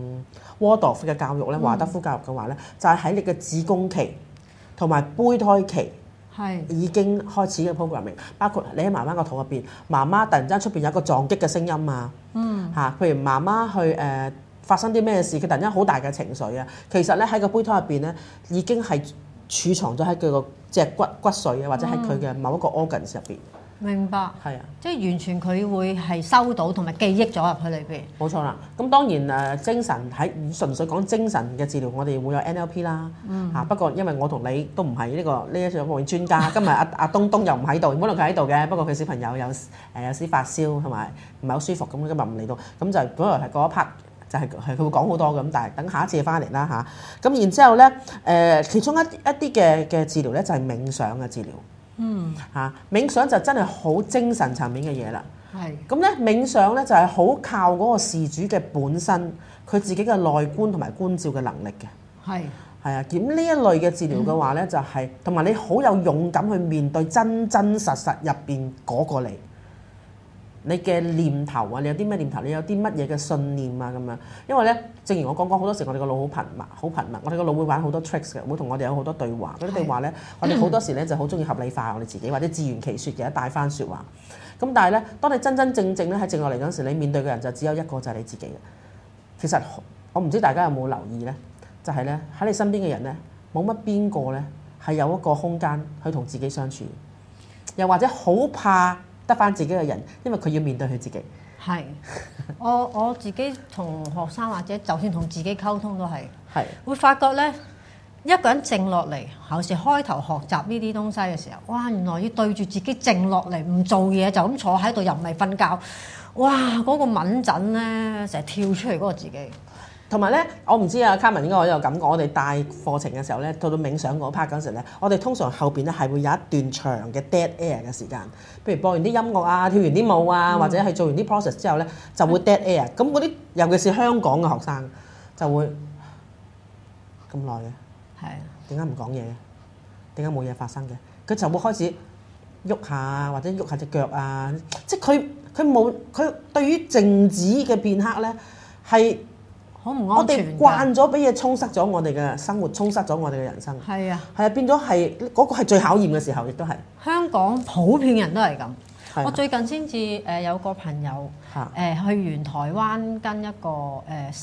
Waldorf 嘅教育咧，華德福教育嘅話咧，就係喺你嘅子宮期同埋胚胎期。已經開始嘅 programming， 包括你喺媽媽個肚入邊，媽媽突然間出邊有一個撞擊嘅聲音啊，譬如媽媽去發生啲咩事，佢突然間好大嘅情緒啊，其實咧喺個胚胎入邊咧已經係儲藏咗喺佢個脊骨髓啊，或者喺佢嘅某一個 organs 入邊。 明白， 係啊， 即係完全佢會係收到同埋記憶咗入去裏邊。 冇錯啦，咁當然精神喺純粹講精神嘅治療，我哋會有 NLP 啦，不過因為我同你都唔係呢一方面專家，今日阿東東又唔喺度，本來佢喺度嘅，不過佢小朋友有啲發燒同埋唔係好舒服，咁今日唔嚟到，咁就本來係嗰一 part 就係佢會講好多咁，但係等下一次翻嚟啦嚇。咁然之後咧其中一啲嘅治療咧就係冥想嘅治療。冥想就真係好精神層面嘅嘢啦。咁咧冥想咧就係好靠嗰個事主嘅本身，佢自己嘅內觀同埋觀照嘅能力嘅。係啊，咁呢一類嘅治療嘅話咧，就係同埋你好有勇敢去面對真真實實入邊嗰個你嘅念頭啊，你有啲咩念頭，你有啲乜嘢嘅信念啊咁樣。因為咧，正如我講好多時，我哋個腦好頻密，我哋個腦會玩好多 tricks 嘅，會同我哋有好多對話。嗰啲對話咧，我哋好多時咧就好中意合理化我哋自己，或者自圓其説嘅帶翻説話。咁但係咧，當你真真正正咧喺靜落嚟嗰陣時，你面對嘅人就只有一個，就係你自己嘅。其實我唔知大家有冇留意咧，就係咧喺你身邊嘅人咧，冇乜邊個咧係有一個空間去同自己相處，又或者好怕得翻自己嘅人，因為佢要面對佢自己。 係，我自己同學生或者就算同自己溝通都係會發覺咧，一個人靜落嚟，有時開頭學習呢啲東西嘅時候，哇！原來要對住自己靜落嚟，唔做嘢就咁坐喺度，又唔係瞓覺，哇！嗰個敏陣咧，成日跳出嚟嗰個自己。 同埋咧，我唔知啊，Carmen 應該我有感覺。我哋帶課程嘅時候咧，到冥想嗰 part 嗰陣咧，我哋通常後邊咧係會有一段長嘅 dead air 嘅時間，譬如播完啲音樂啊、跳完啲舞啊，或者係做完啲 process 之後咧，就會 dead air。咁嗰啲尤其是香港嘅學生就會咁耐嘅，點解唔講嘢嘅？點解冇嘢發生嘅？佢就會開始喐下或者喐下隻腳啊，即係佢對於靜止嘅片刻咧係。我哋慣咗俾嘢充塞咗我哋嘅生活，充塞咗我哋嘅人生。係啊，變咗係嗰個係最考驗嘅時候，亦都係。香港普遍人都係咁。我最近先至有個朋友去完台灣跟一個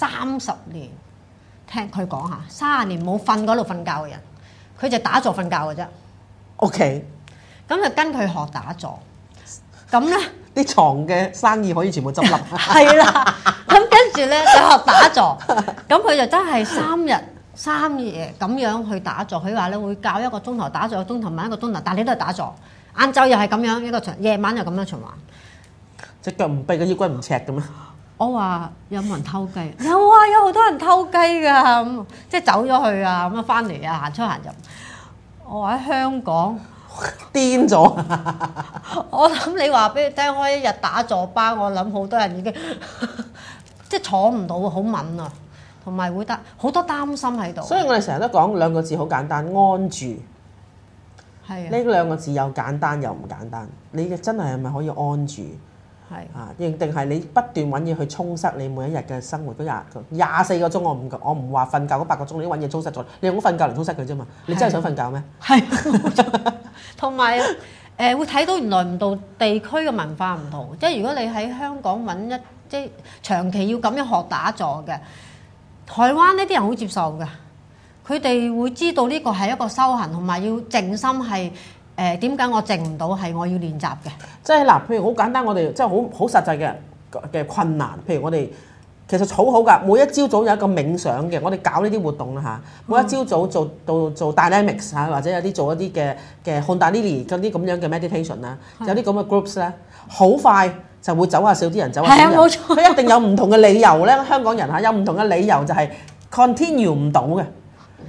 30年，聽佢講下30年冇瞓嗰度瞓覺嘅人，佢就打坐瞓覺嘅啫。OK。咁就跟佢學打坐，咁咧啲床嘅生意可以全部執笠。係啦。咁跟住咧就學打坐，咁佢就真係3日3夜咁樣去打坐。佢話咧會教1個鐘頭打坐，1個鐘頭問1個鐘頭，但係你都係打坐。晏晝又係咁樣一個循，夜晚又咁樣循環。隻腳唔痹嘅腰骨唔赤嘅咩？我話有冇人偷雞？有啊，有好多人偷雞㗎，即係走咗去啊，咁啊翻嚟啊，行出行入。我話喺香港癲咗。我諗你話俾佢聽開一日打坐班，我諗好多人已經。即係坐唔到，好敏啊，同埋會得好多擔心喺度。所以我哋成日都講2個字好簡單，安住。係啊，呢2個字又簡單又唔簡單。你真係咪可以安住？係啊，定係你不斷揾嘢去充塞你每一日嘅生活嗰24個鐘？我唔話瞓覺嗰8個鐘，你揾嘢充塞咗，你用瞓覺嚟充塞佢啫嘛。你真係想瞓覺咩？係。同埋會睇到原來唔同地區嘅文化唔同，即係如果你喺香港揾即係長期要咁樣學打坐嘅，台灣呢啲人好接受嘅，佢哋會知道呢個係一個修行，同埋要靜心係點解我靜唔到係我要練習嘅。即係嗱，譬如好簡單，我哋即係好實際嘅困難，譬如我哋其實好好㗎，每一朝早有一個冥想嘅，我哋搞呢啲活動啦嚇，每一朝早做 dynamics 嚇，或者有啲做一啲嘅 Kundalini 嗰啲咁樣嘅 meditation 啦，有啲咁嘅 groups 咧，好快。就會走下少啲人，走下少啲人。係啊，冇錯。佢一定有唔同嘅理由咧。香港人有唔同嘅理由就係 continue 唔到嘅。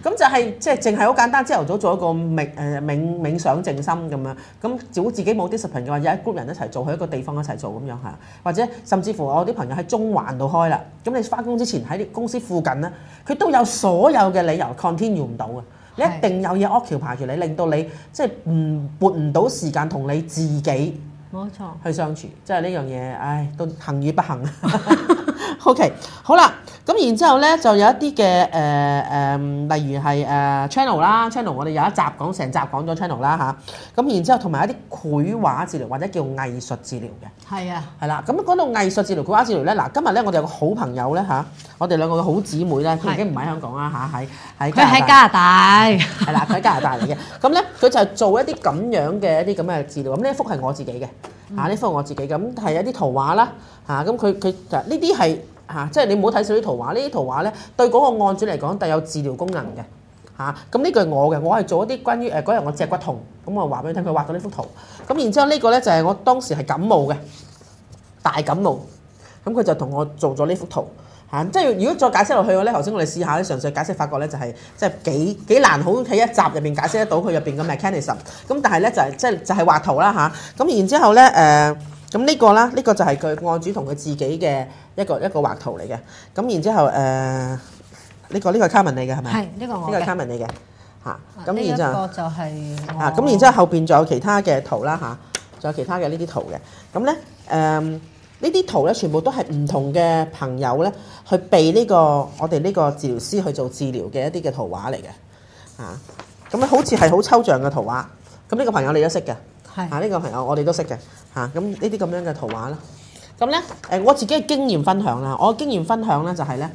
咁就係即係淨係好簡單，朝頭早做一個冥想靜心咁樣，咁如果自己冇 discipline 嘅話，有一 group 人一齊做，去一個地方一齊做咁樣嚇，或者甚至乎我啲朋友喺中環度開啦，咁你翻工之前喺你公司附近咧，佢都有所有嘅理由 continue 唔到嘅。你一定有嘢 occupy 住你，令到你即係撥唔到時間同你自己冇錯去相處，即係呢樣嘢，唉，都幸與不幸。OK， 好啦，咁然之後咧就有一啲嘅例如係channel 啦 ，channel 我哋有一集講成集講咗 channel 啦嚇，咁然之後同埋一啲繪畫治療或者叫藝術治療嘅， 係啊， 係啦，咁講到藝術治療、繪畫治療咧，嗱今日咧我哋有個好朋友咧嚇，我哋兩個嘅好姊妹咧，佢已經唔喺香港啦嚇，喺佢喺加拿大， 係啦，佢喺加拿大嚟嘅，咁咧佢就係做一啲咁樣嘅一啲咁嘅治療，咁呢一幅係我自己嘅。呢幅我自己咁係一啲圖畫啦，咁佢就呢啲係即係你唔好睇少啲圖畫，呢啲圖畫咧對嗰個案主嚟講帶有治療功能嘅，咁呢個係我嘅，我係做一啲關於嗰日我脊骨痛，咁我話俾你聽，佢畫咗呢幅圖，咁然之後呢個咧就係我當時係感冒嘅，大感冒，咁佢就同我做咗呢幅圖。即係如果再解釋落去咧，頭先我哋試下咧，嘗試解釋，發覺咧就係即係幾難好喺一集入邊解釋得到佢入邊嘅 mechanism。咁但係咧就係就係畫圖啦嚇。咁然之後咧咁呢個啦，呢個就係佢案主同佢自己嘅一個畫圖嚟嘅。咁然之後呢個係 Carmen 嚟嘅係咪？ 係呢個我嘅。 呢個係 Carmen 嚟嘅嚇。咁然之後呢一個就係咁然之後後邊仲有其他嘅圖啦嚇，仲有其他嘅呢啲圖嘅。咁咧呢啲圖咧，全部都係唔同嘅朋友咧，去被我哋呢個治療師去做治療嘅一啲嘅圖畫嚟嘅，咁咧好似係好抽象嘅圖畫。咁呢個朋友你都識嘅，呢個朋友我哋都識嘅，咁呢啲咁樣嘅圖畫啦。咁咧我自己嘅經驗分享啦，我嘅經驗分享咧就係咧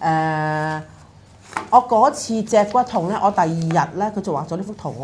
我嗰次脊骨痛咧，我第二日咧佢就畫咗呢幅圖，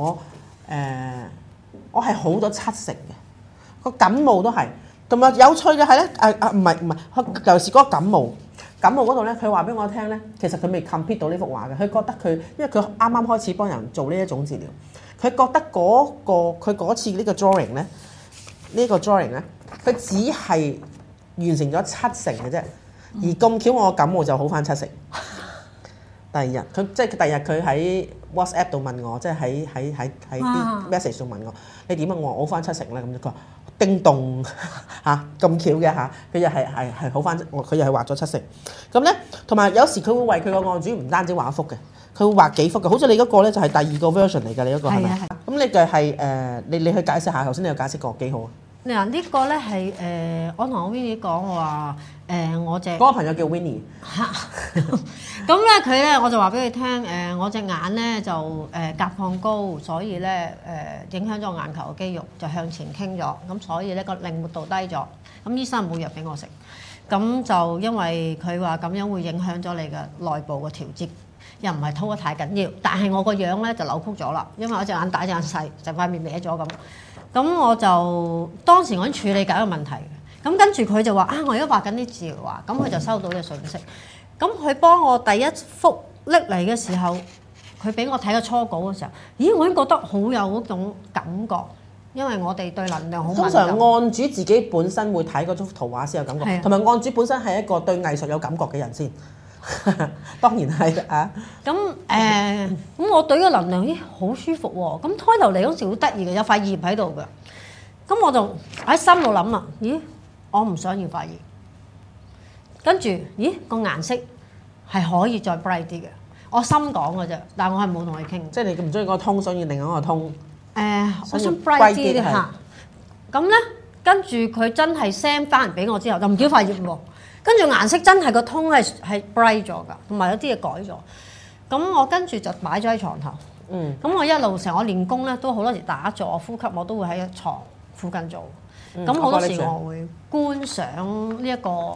我係好咗70%嘅，個感冒都係。同埋有趣嘅係咧，唔係，尤其是嗰個感冒嗰度咧，佢話俾我聽咧，其實佢未 complete 到呢幅畫嘅，佢覺得佢，因為佢啱啱開始幫人做呢一種治療，佢覺得佢嗰次呢個 drawing 咧，佢只係完成咗70%嘅啫，而咁巧我感冒就好翻70%。第二日佢喺 WhatsApp 度問我，即係喺啲 message 度問我，你點啊？我話我好翻70%啦，咁佢話叮咚咁巧嘅佢又係好翻，佢又係畫咗70%。咁咧，同埋有時佢會為佢個案主唔單止畫一幅嘅，佢會畫幾幅嘅。好似你嗰個咧就係第二個 version 嚟嘅，你嗰個係咪？咁你就係你去解釋下，頭先你有解釋過幾好啊？ 嗱呢個咧係我同阿 Winnie 講話我隻嗰個朋友叫 Winnie 咁咧佢咧我就話俾佢聽我隻眼咧就甲狀高，所以咧影響咗我眼球嘅肌肉，就向前傾咗，咁所以咧個靈活度低咗，咁醫生冇藥俾我食，咁就因為佢話咁樣會影響咗你嘅內部嘅調節，又唔係拖得太緊要，但係我個樣咧就扭曲咗啦，因為我隻眼大隻眼細，成塊面歪咗咁。咁我就當時我已經處理緊個問題，咁跟住佢就話我而家畫緊啲治療畫，咁佢就收到嘅信息。咁佢幫我第一幅拎嚟嘅時候，佢俾我睇個初稿嘅時候，咦我已經覺得好有嗰種感覺，因為我哋對能量好敏感。 通常案主自己本身會睇嗰幅圖畫先有感覺，同埋案主本身係一個對藝術有感覺嘅人先。當然係咁我對個能量好舒服喎。咁開頭嚟嗰時好得意嘅，有塊葉喺度嘅。咁我就喺心度諗啊，咦，我唔想要塊葉。跟住，咦，個顏色係可以再 bright 啲嘅。我心講嘅啫，但係我係冇同佢傾。即係你唔中意嗰個通，想要另外一個通。 我想 bright 啲嚇。咁咧，跟住佢真係 send 翻嚟俾我之後，就唔叫塊葉喎。跟住顏色真係個通係 bright 咗㗎，同埋有啲嘢改咗。咁我跟住就擺咗喺床頭。咁我一路成我練功咧，都好多時打坐、呼吸，我都會喺床附近做。咁好多時我會觀賞呢一個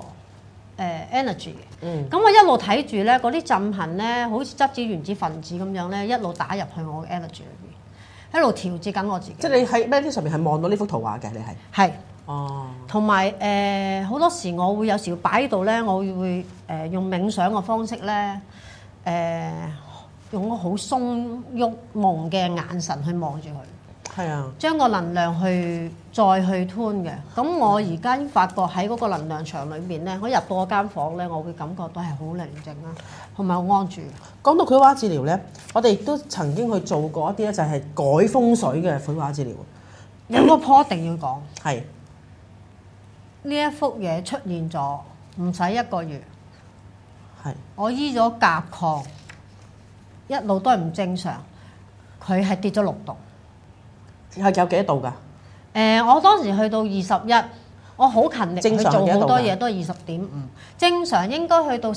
energy 嘅。咁我一路睇住咧，嗰啲震撼咧，好似質子原子分子咁樣咧，一路打入去我嘅 energy 裏邊，一路調節緊我自己。 即係你喺 meditation 上面係望到呢幅圖畫嘅，你係？係。 同埋好多時我會有時擺喺度咧，我會用冥想嘅方式咧，用個好鬆鬱朦嘅眼神去望住佢。 係啊， 將個能量再去 tune 嘅。咁我而家已經發覺喺嗰個能量場裏面咧，我入到嗰間房咧，我會感覺到係好寧靜啦，同埋好安住。 講到繪畫治療咧，我哋亦都曾經去做過一啲咧，就係改風水嘅繪畫治療。 有個 point 一定要講， 係呢一幅嘢出現咗，唔使1個月。 係我醫咗甲亢，一路都係唔正常，佢係跌咗6度。 係有幾多度㗎？ 我當時去到21，我好勤力去做好多嘢，都係20.5。正常應該去到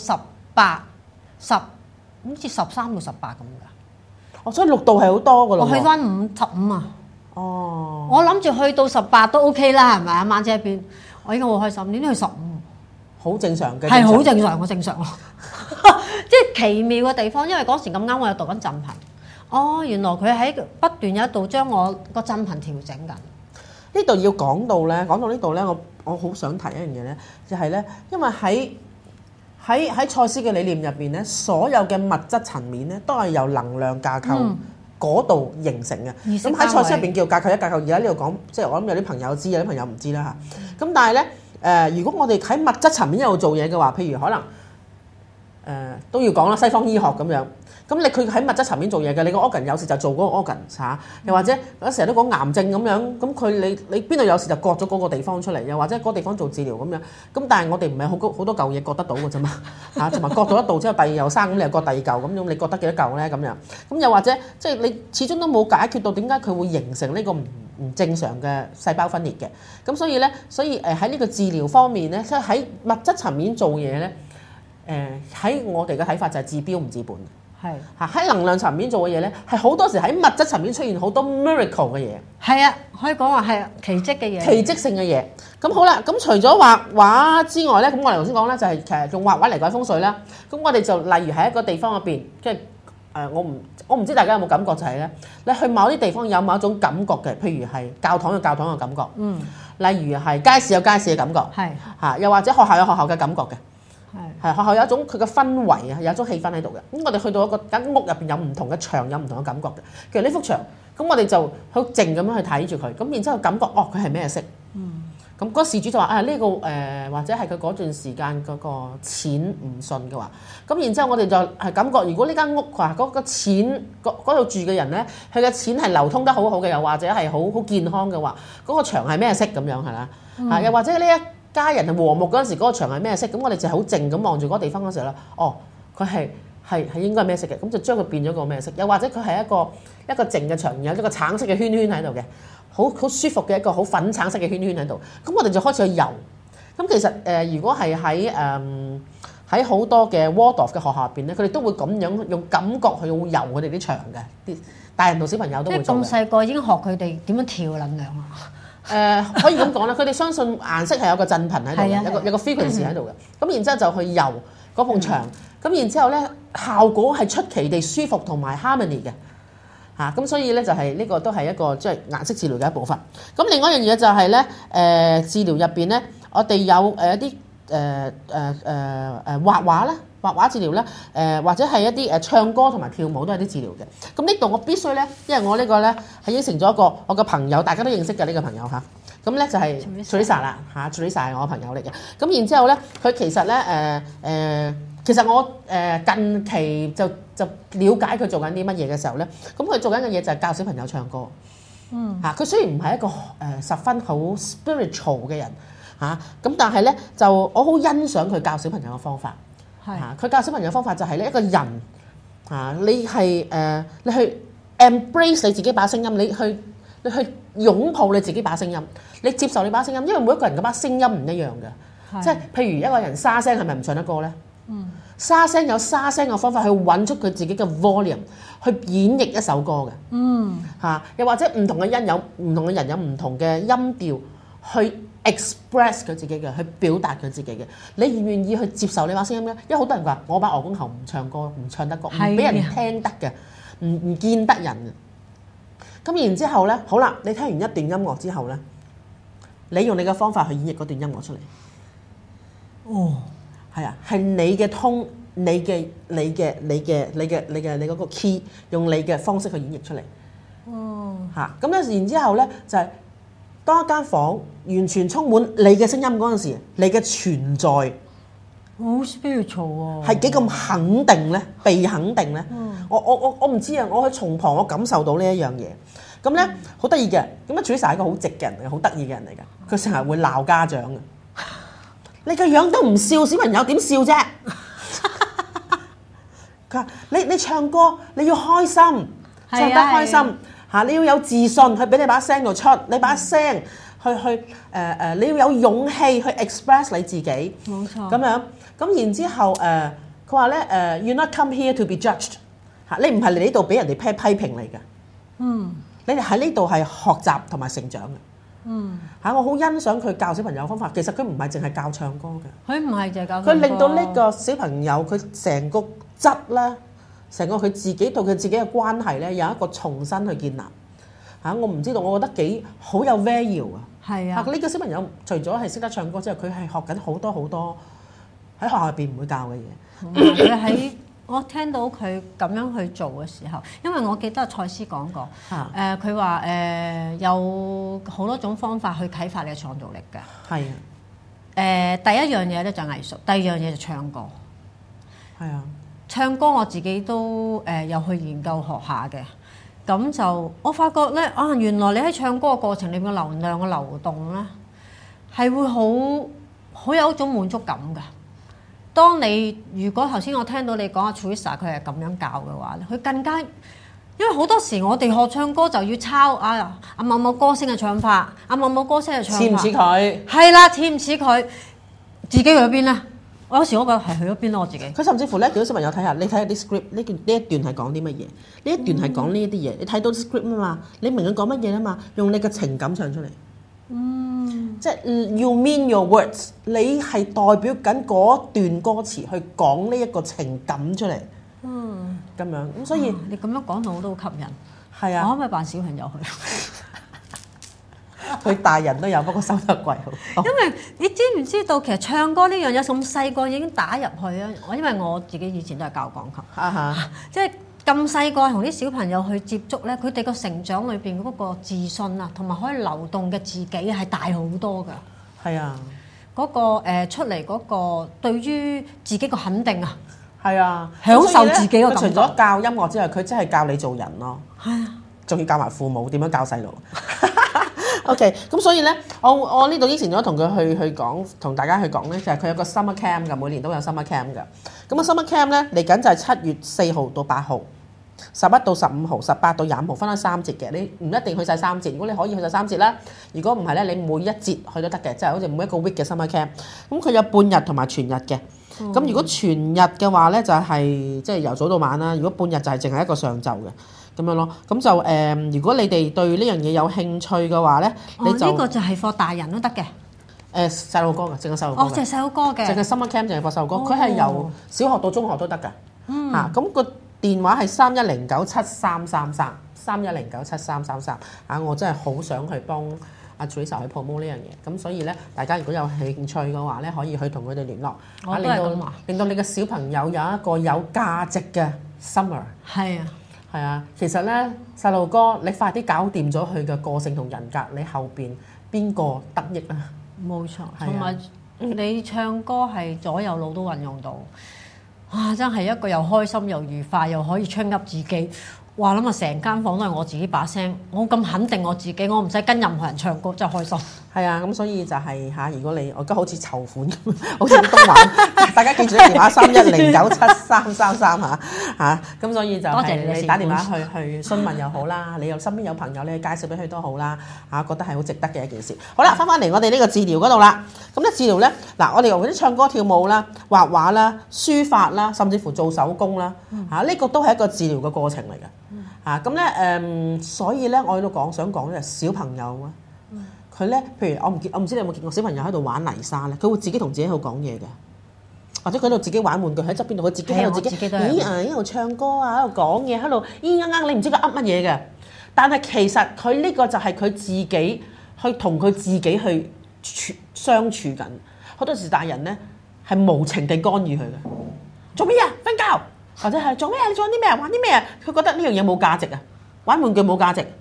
18、10，好似13到18咁㗎。 哦，所以6度係好多㗎咯。 我去翻15啊！ 哦， 我諗住去到18都 OK 啦，係咪啊？晚姐邊？我應該好開心，點解去15？ 好正常嘅， 係好正常，我正常咯。即係奇妙嘅地方，因為嗰時咁啱我有讀緊振頻。哦，原來佢喺不斷有一度將我個振頻調整緊。 呢度要講到咧，講到呢度咧，我好想提一樣嘢咧，就係咧，因為喺賽斯嘅理念入邊咧，所有嘅物質層面咧，都係由能量架構嗰度形成嘅。咁喺賽斯入邊叫架構1、架構2，而家呢度講，即係我諗有啲朋友知，有啲朋友唔知啦嚇。咁但係咧，如果我哋喺物質層面一路做嘢嘅話，譬如可能都要講啦，西方醫學咁樣。咁佢喺物質層面做嘢嘅，你個 organ 有時就做嗰個 organ 嚇，又或者我成日都講癌症咁樣，咁你邊度有時就割咗嗰個地方出嚟，又或者嗰個地方做治療咁樣，咁但係我哋唔係好多嚿嘢割得到嘅啫嘛嚇，同埋割咗一度之後，第二又生，咁你又割第二嚿咁樣，你割得幾多嚿咧咁樣？咁又或者即係你始終都冇解決到點解佢會形成呢個唔正常嘅細胞分裂嘅，咁所以喺呢個治療方面咧，即係喺物質層面做嘢咧，喺我哋嘅睇法就係治標唔治本。係嚇，喺能量層面做嘅嘢咧，係好多時喺物質層面出現好多 miracle 嘅嘢。係啊，可以講話係奇蹟嘅嘢。 奇蹟性嘅嘢。咁好啦，咁除咗畫畫之外咧，咁我哋頭先講咧就係其實用畫畫嚟改風水啦。咁我哋就例如喺一個地方入邊，即係我唔知大家有冇感覺就係咧，你去某啲地方有某一種感覺嘅，譬如係教堂有教堂嘅感覺，例如係街市有街市嘅感覺，係嚇，又或者學校有學校嘅感覺嘅。係學校有一種佢嘅氛圍啊，有一種氣氛喺度嘅。咁我哋去到一個間屋入邊有唔同嘅牆，有唔同嘅感覺嘅。其實呢幅牆，咁我哋就好靜咁樣去睇住佢。咁然之後感覺佢係咩色？咁嗰個事主就話呢個或者係佢嗰段時間嗰個錢唔順嘅話，咁然之後我哋就係感覺，如果呢間屋話嗰個錢嗰度住嘅人咧，佢嘅錢係流通得好好嘅，又或者係好健康嘅話，嗰個牆係咩色咁樣係啦？又或者呢一家人係和睦嗰陣時，嗰個牆係咩色？咁我哋就好靜咁望住嗰個地方嗰時候咧，佢係應該係咩色嘅？咁就將佢變咗個咩色？又或者佢係一個靜嘅牆，有一個橙色嘅圈圈喺度嘅，好舒服嘅一個好粉橙色嘅圈圈喺度。咁我哋就開始去遊。咁其實如果係喺好多嘅 Waldorf 嘅學校入邊咧，佢哋都會咁樣用感覺去遊佢哋啲牆嘅。啲大人同小朋友都會做嘅。咁細個已經學佢哋點樣調能量啊！可以咁講啦，佢哋相信顏色係有個振頻喺度，有個 frequency 喺度嘅。咁然之後就去遊嗰埲牆，咁然之後咧效果係出奇地舒服同埋 harmony 嘅嚇。咁所以咧就係呢個都係一個即係顏色治療嘅一部分。咁另外一樣嘢就係咧治療入邊咧，我哋有一啲畫畫啦。畫畫治療咧，或者係一啲唱歌同埋跳舞都係啲治療嘅。咁呢度我必須咧，因為我呢個咧係應承咗一個我嘅朋友，大家都認識嘅呢個朋友嚇。咁咧就係 Teresa 啦嚇，Teresa 係我朋友嚟嘅。咁然之後咧，佢其實咧其實我近期就了解佢做緊啲乜嘢嘅時候咧，咁佢做緊嘅嘢就係教小朋友唱歌。嚇，佢雖然唔係一個十分好 spiritual 嘅人嚇，咁但係咧就我好欣賞佢教小朋友嘅方法。佢教小朋友嘅方法就係咧一個人你係你去 embrace 你自己把聲音，你去擁抱你自己把聲音，你接受你把聲音，因為每一個人嘅把聲音唔一樣嘅，即係譬如一個人沙聲係咪唔唱得歌咧？沙聲有沙聲嘅方法去揾出佢自己嘅 volume， 去演繹一首歌嘅，又或者唔同嘅人有唔同嘅音調去express 佢自己嘅，去表達佢自己嘅，你願唔願意去接受你把聲音咧？因為好多人話我把鵝公喉唔唱歌，唔唱得歌，唔俾人聽得嘅，唔見得人嘅。咁然之後咧，好啦，你聽完一段音樂之後咧，你用你嘅方法去演繹嗰段音樂出嚟。係啊，係你嘅通，你嗰個 key，用你嘅方式去演繹出嚟。 咁咧然之後咧就係、當一間房完全充滿你嘅聲音嗰陣時，你嘅存在好 spiritual 喎， 係幾咁肯定咧，被肯定咧。我唔知啊，我喺從旁我感受到呢一樣嘢。咁咧好得意嘅，咁啊 Teresa 係一個好直嘅人嚟嘅，好得意嘅人嚟嘅。佢成日會鬧家長嘅，你個樣都唔笑，小朋友點笑啫？佢話你唱歌你要開心，唱得開心嚇，你要有自信去俾你把聲度出，你把聲去你要有勇氣去 express 你自己， 冇錯。 咁樣咁然之後佢話咧you not come here to be judged 嚇，你唔係嚟呢度俾人哋批評你嘅，你哋喺呢度係學習同埋成長嘅，我好欣賞佢教小朋友嘅方法。其實佢唔係淨係教唱歌嘅， 佢唔係淨係教唱歌， 佢令到呢個小朋友佢成個質咧，成個佢自己同佢自己嘅關係咧，有一個重新去建立我唔知道，我覺得幾好有 value 啊！ 係啊， 呢個小朋友除咗係識得唱歌之外，佢係學緊好多好多喺學校入邊唔會教嘅嘢。 佢喺我聽到佢咁樣去做嘅時候，因為我記得蔡司講過，佢話有好多種方法去啟發你嘅創造力嘅。 係第一樣嘢咧就係藝術，第二樣嘢就唱歌。 係啊， 唱歌我自己都有去研究學下嘅。咁就我發覺咧原來你喺唱歌嘅過程裏面嘅能量嘅流動咧，係會好有一種滿足感㗎。當你如果頭先我聽到你講阿 Teresa 佢係咁樣教嘅話咧，佢更加，因為好多時我哋學唱歌就要抄阿某某歌星嘅唱法，某某歌星嘅唱法，似唔似佢？係啦，似唔似佢？自己去咗邊咧？我有時我覺得係去咗邊咯，我自己。佢甚至乎咧，叫啲小朋友睇下，你睇下啲 script，呢一段係講啲乜嘢？呢一段係講呢一啲嘢，你睇到 script 啊嘛，你明佢講乜嘢啊嘛，用你嘅情感唱出嚟。即係 you mean your words， 你係代表緊嗰段歌詞去講呢一個情感出嚟。咁樣咁所以你咁樣講到我都好吸引。 係啊， 我可唔可以扮小朋友去？ 佢大人都有，不過收得貴好。 因為你知唔知道，其實唱歌呢樣嘢咁細個已經打入去啊！因為我自己以前都係教鋼琴，即係咁細個同啲小朋友去接觸咧，佢哋個成長裏邊嗰個自信啊，同埋可以流動嘅自己係大好多㗎。 係啊， 嗰個出嚟嗰個對於自己個肯定啊， 係啊， 享受自己個感覺。 除咗教音樂之外，佢真係教你做人咯。 係啊，仲要教埋父母點樣教細路。OK， 咁所以咧，我呢度以前都同佢去講，同大家去講咧，就係佢有個 summer camp 㗎，每年都有 summer camp 㗎。咁啊 summer camp 咧嚟緊就係7月4號到8號，11到15號，18到25號，分開3節嘅。你唔一定去晒3節，如果你可以去晒3節啦。如果唔係咧，你每一節去都得嘅，即係好似每一個 week 嘅 summer camp。咁佢有半日同埋全日嘅。咁如果全日嘅話咧，就係即係由早到晚啦。如果半日就係淨係一個上晝嘅。咁樣咯，咁就如果你哋對呢樣嘢有興趣嘅話咧，你就呢個就係課大人都得嘅。 細路哥嘅，淨係細路哥。 淨係細路哥嘅。淨係 summer camp 淨係課細路哥，佢係由小學到中學都得㗎。咁個電話係31097333，31097333。我真係好想去幫阿 Teresa 去 promote 呢樣嘢。咁所以咧，大家如果有興趣嘅話咧，可以去同佢哋聯絡。 我都係咁話。 令到你嘅小朋友有一個有價值嘅 summer。 係啊。 係啊，其實咧細路哥，你快啲搞掂咗佢嘅個性同人格，你後邊邊個得益啊？ 冇錯，同埋你唱歌係左右腦都運用到，哇！真係一個又開心又愉快，又可以 train up 自己。哇！諗下成間房都係我自己把聲，我咁肯定我自己，我唔使跟任何人唱歌，真係開心。 係啊，咁所以就係如果你我而家好似籌款咁，好似東莞，大家記住電話31097333咁所以就係你打電話去詢問又好啦，你又身邊有朋友你介紹俾佢都好啦，覺得係好值得嘅一件事。好啦，翻嚟我哋呢個治療嗰度啦。咁咧治療咧，嗱我哋由嗰啲唱歌跳舞啦、畫畫啦、書法啦，甚至乎做手工啦，呢個都係一個治療嘅過程嚟嘅。咁咧所以咧我喺度想講咧小朋友啊，佢咧譬如我唔知你有冇見過小朋友喺度玩泥沙咧，佢會自己同自己喺度講嘢嘅，或者佢喺度自己玩玩具喺側邊度，佢自己喺度自己喺度唱歌啊，喺度講嘢，喺度咿啱啱你唔知佢噏乜嘢嘅，但係其實佢呢個就係佢自己去同佢自己去相處緊。好多時大人咧係無情地干預佢嘅，做咩啊？瞓覺。或者係做咩啊？你做緊啲咩啊？玩啲咩啊？佢覺得呢樣嘢冇價值啊，玩玩具冇價值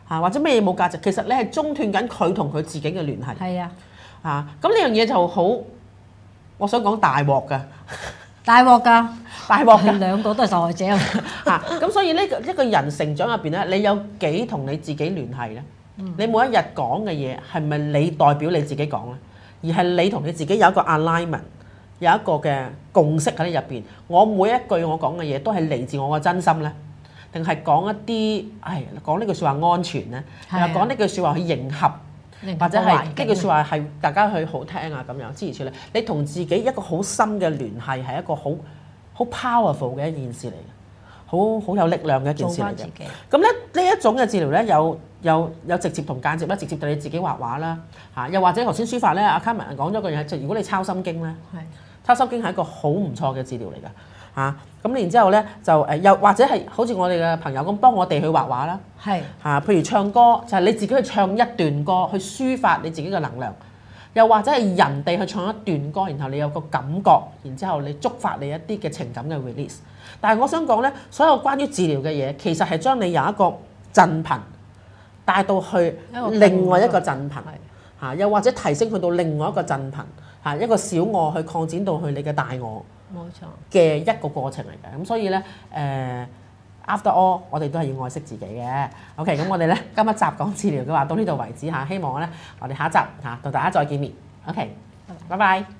或者咩嘢冇價值，其實你係中斷緊佢同佢自己嘅聯繫。 係啊， 咁呢樣嘢就好，我想講大鑊㗎， 大鑊㗎， 大鑊㗎， 兩個都係受害者咁所以呢一個人成長入邊咧，你有幾同你自己聯繫咧？你每一日講嘅嘢係咪你代表你自己講咧？而係你同你自己有一個 alignment， 有一個嘅共識喺入邊。我每一句我講嘅嘢都係嚟自我嘅真心咧，定係講一啲講呢句説話安全咧，定係講呢句説話去迎合，或者係呢句説話係大家去好聽啊咁樣諸如此類。你同自己一個好深嘅聯繫係一個好 powerful 嘅一件事嚟嘅，好有力量嘅一件事嚟嘅。咁咧呢一種嘅治療咧有直接同間接啦，直接對你自己畫畫啦又或者頭先書法咧，阿 Carmen 講咗句嘢，就如果你抄心經咧，抄心經係一個好唔錯嘅治療嚟㗎咁然之後咧就又或者係好似我哋嘅朋友咁幫我哋去畫畫啦，譬如唱歌就係你自己去唱一段歌去抒發你自己嘅能量，又或者係人哋去唱一段歌，然後你有個感覺，然之後你觸發你一啲嘅情感嘅 release。但係我想講咧，所有關於治療嘅嘢，其實係將你由一個振頻帶到去另外一個振頻又或者提升去到另外一個振頻一個小我去擴展到去你嘅大我。 冇錯嘅一個過程嚟嘅，咁所以咧after all 我哋都係要愛惜自己嘅。OK， 咁我哋咧今一集講治療嘅話到呢度為止希望咧我哋下一集同大家再見面。OK，拜拜。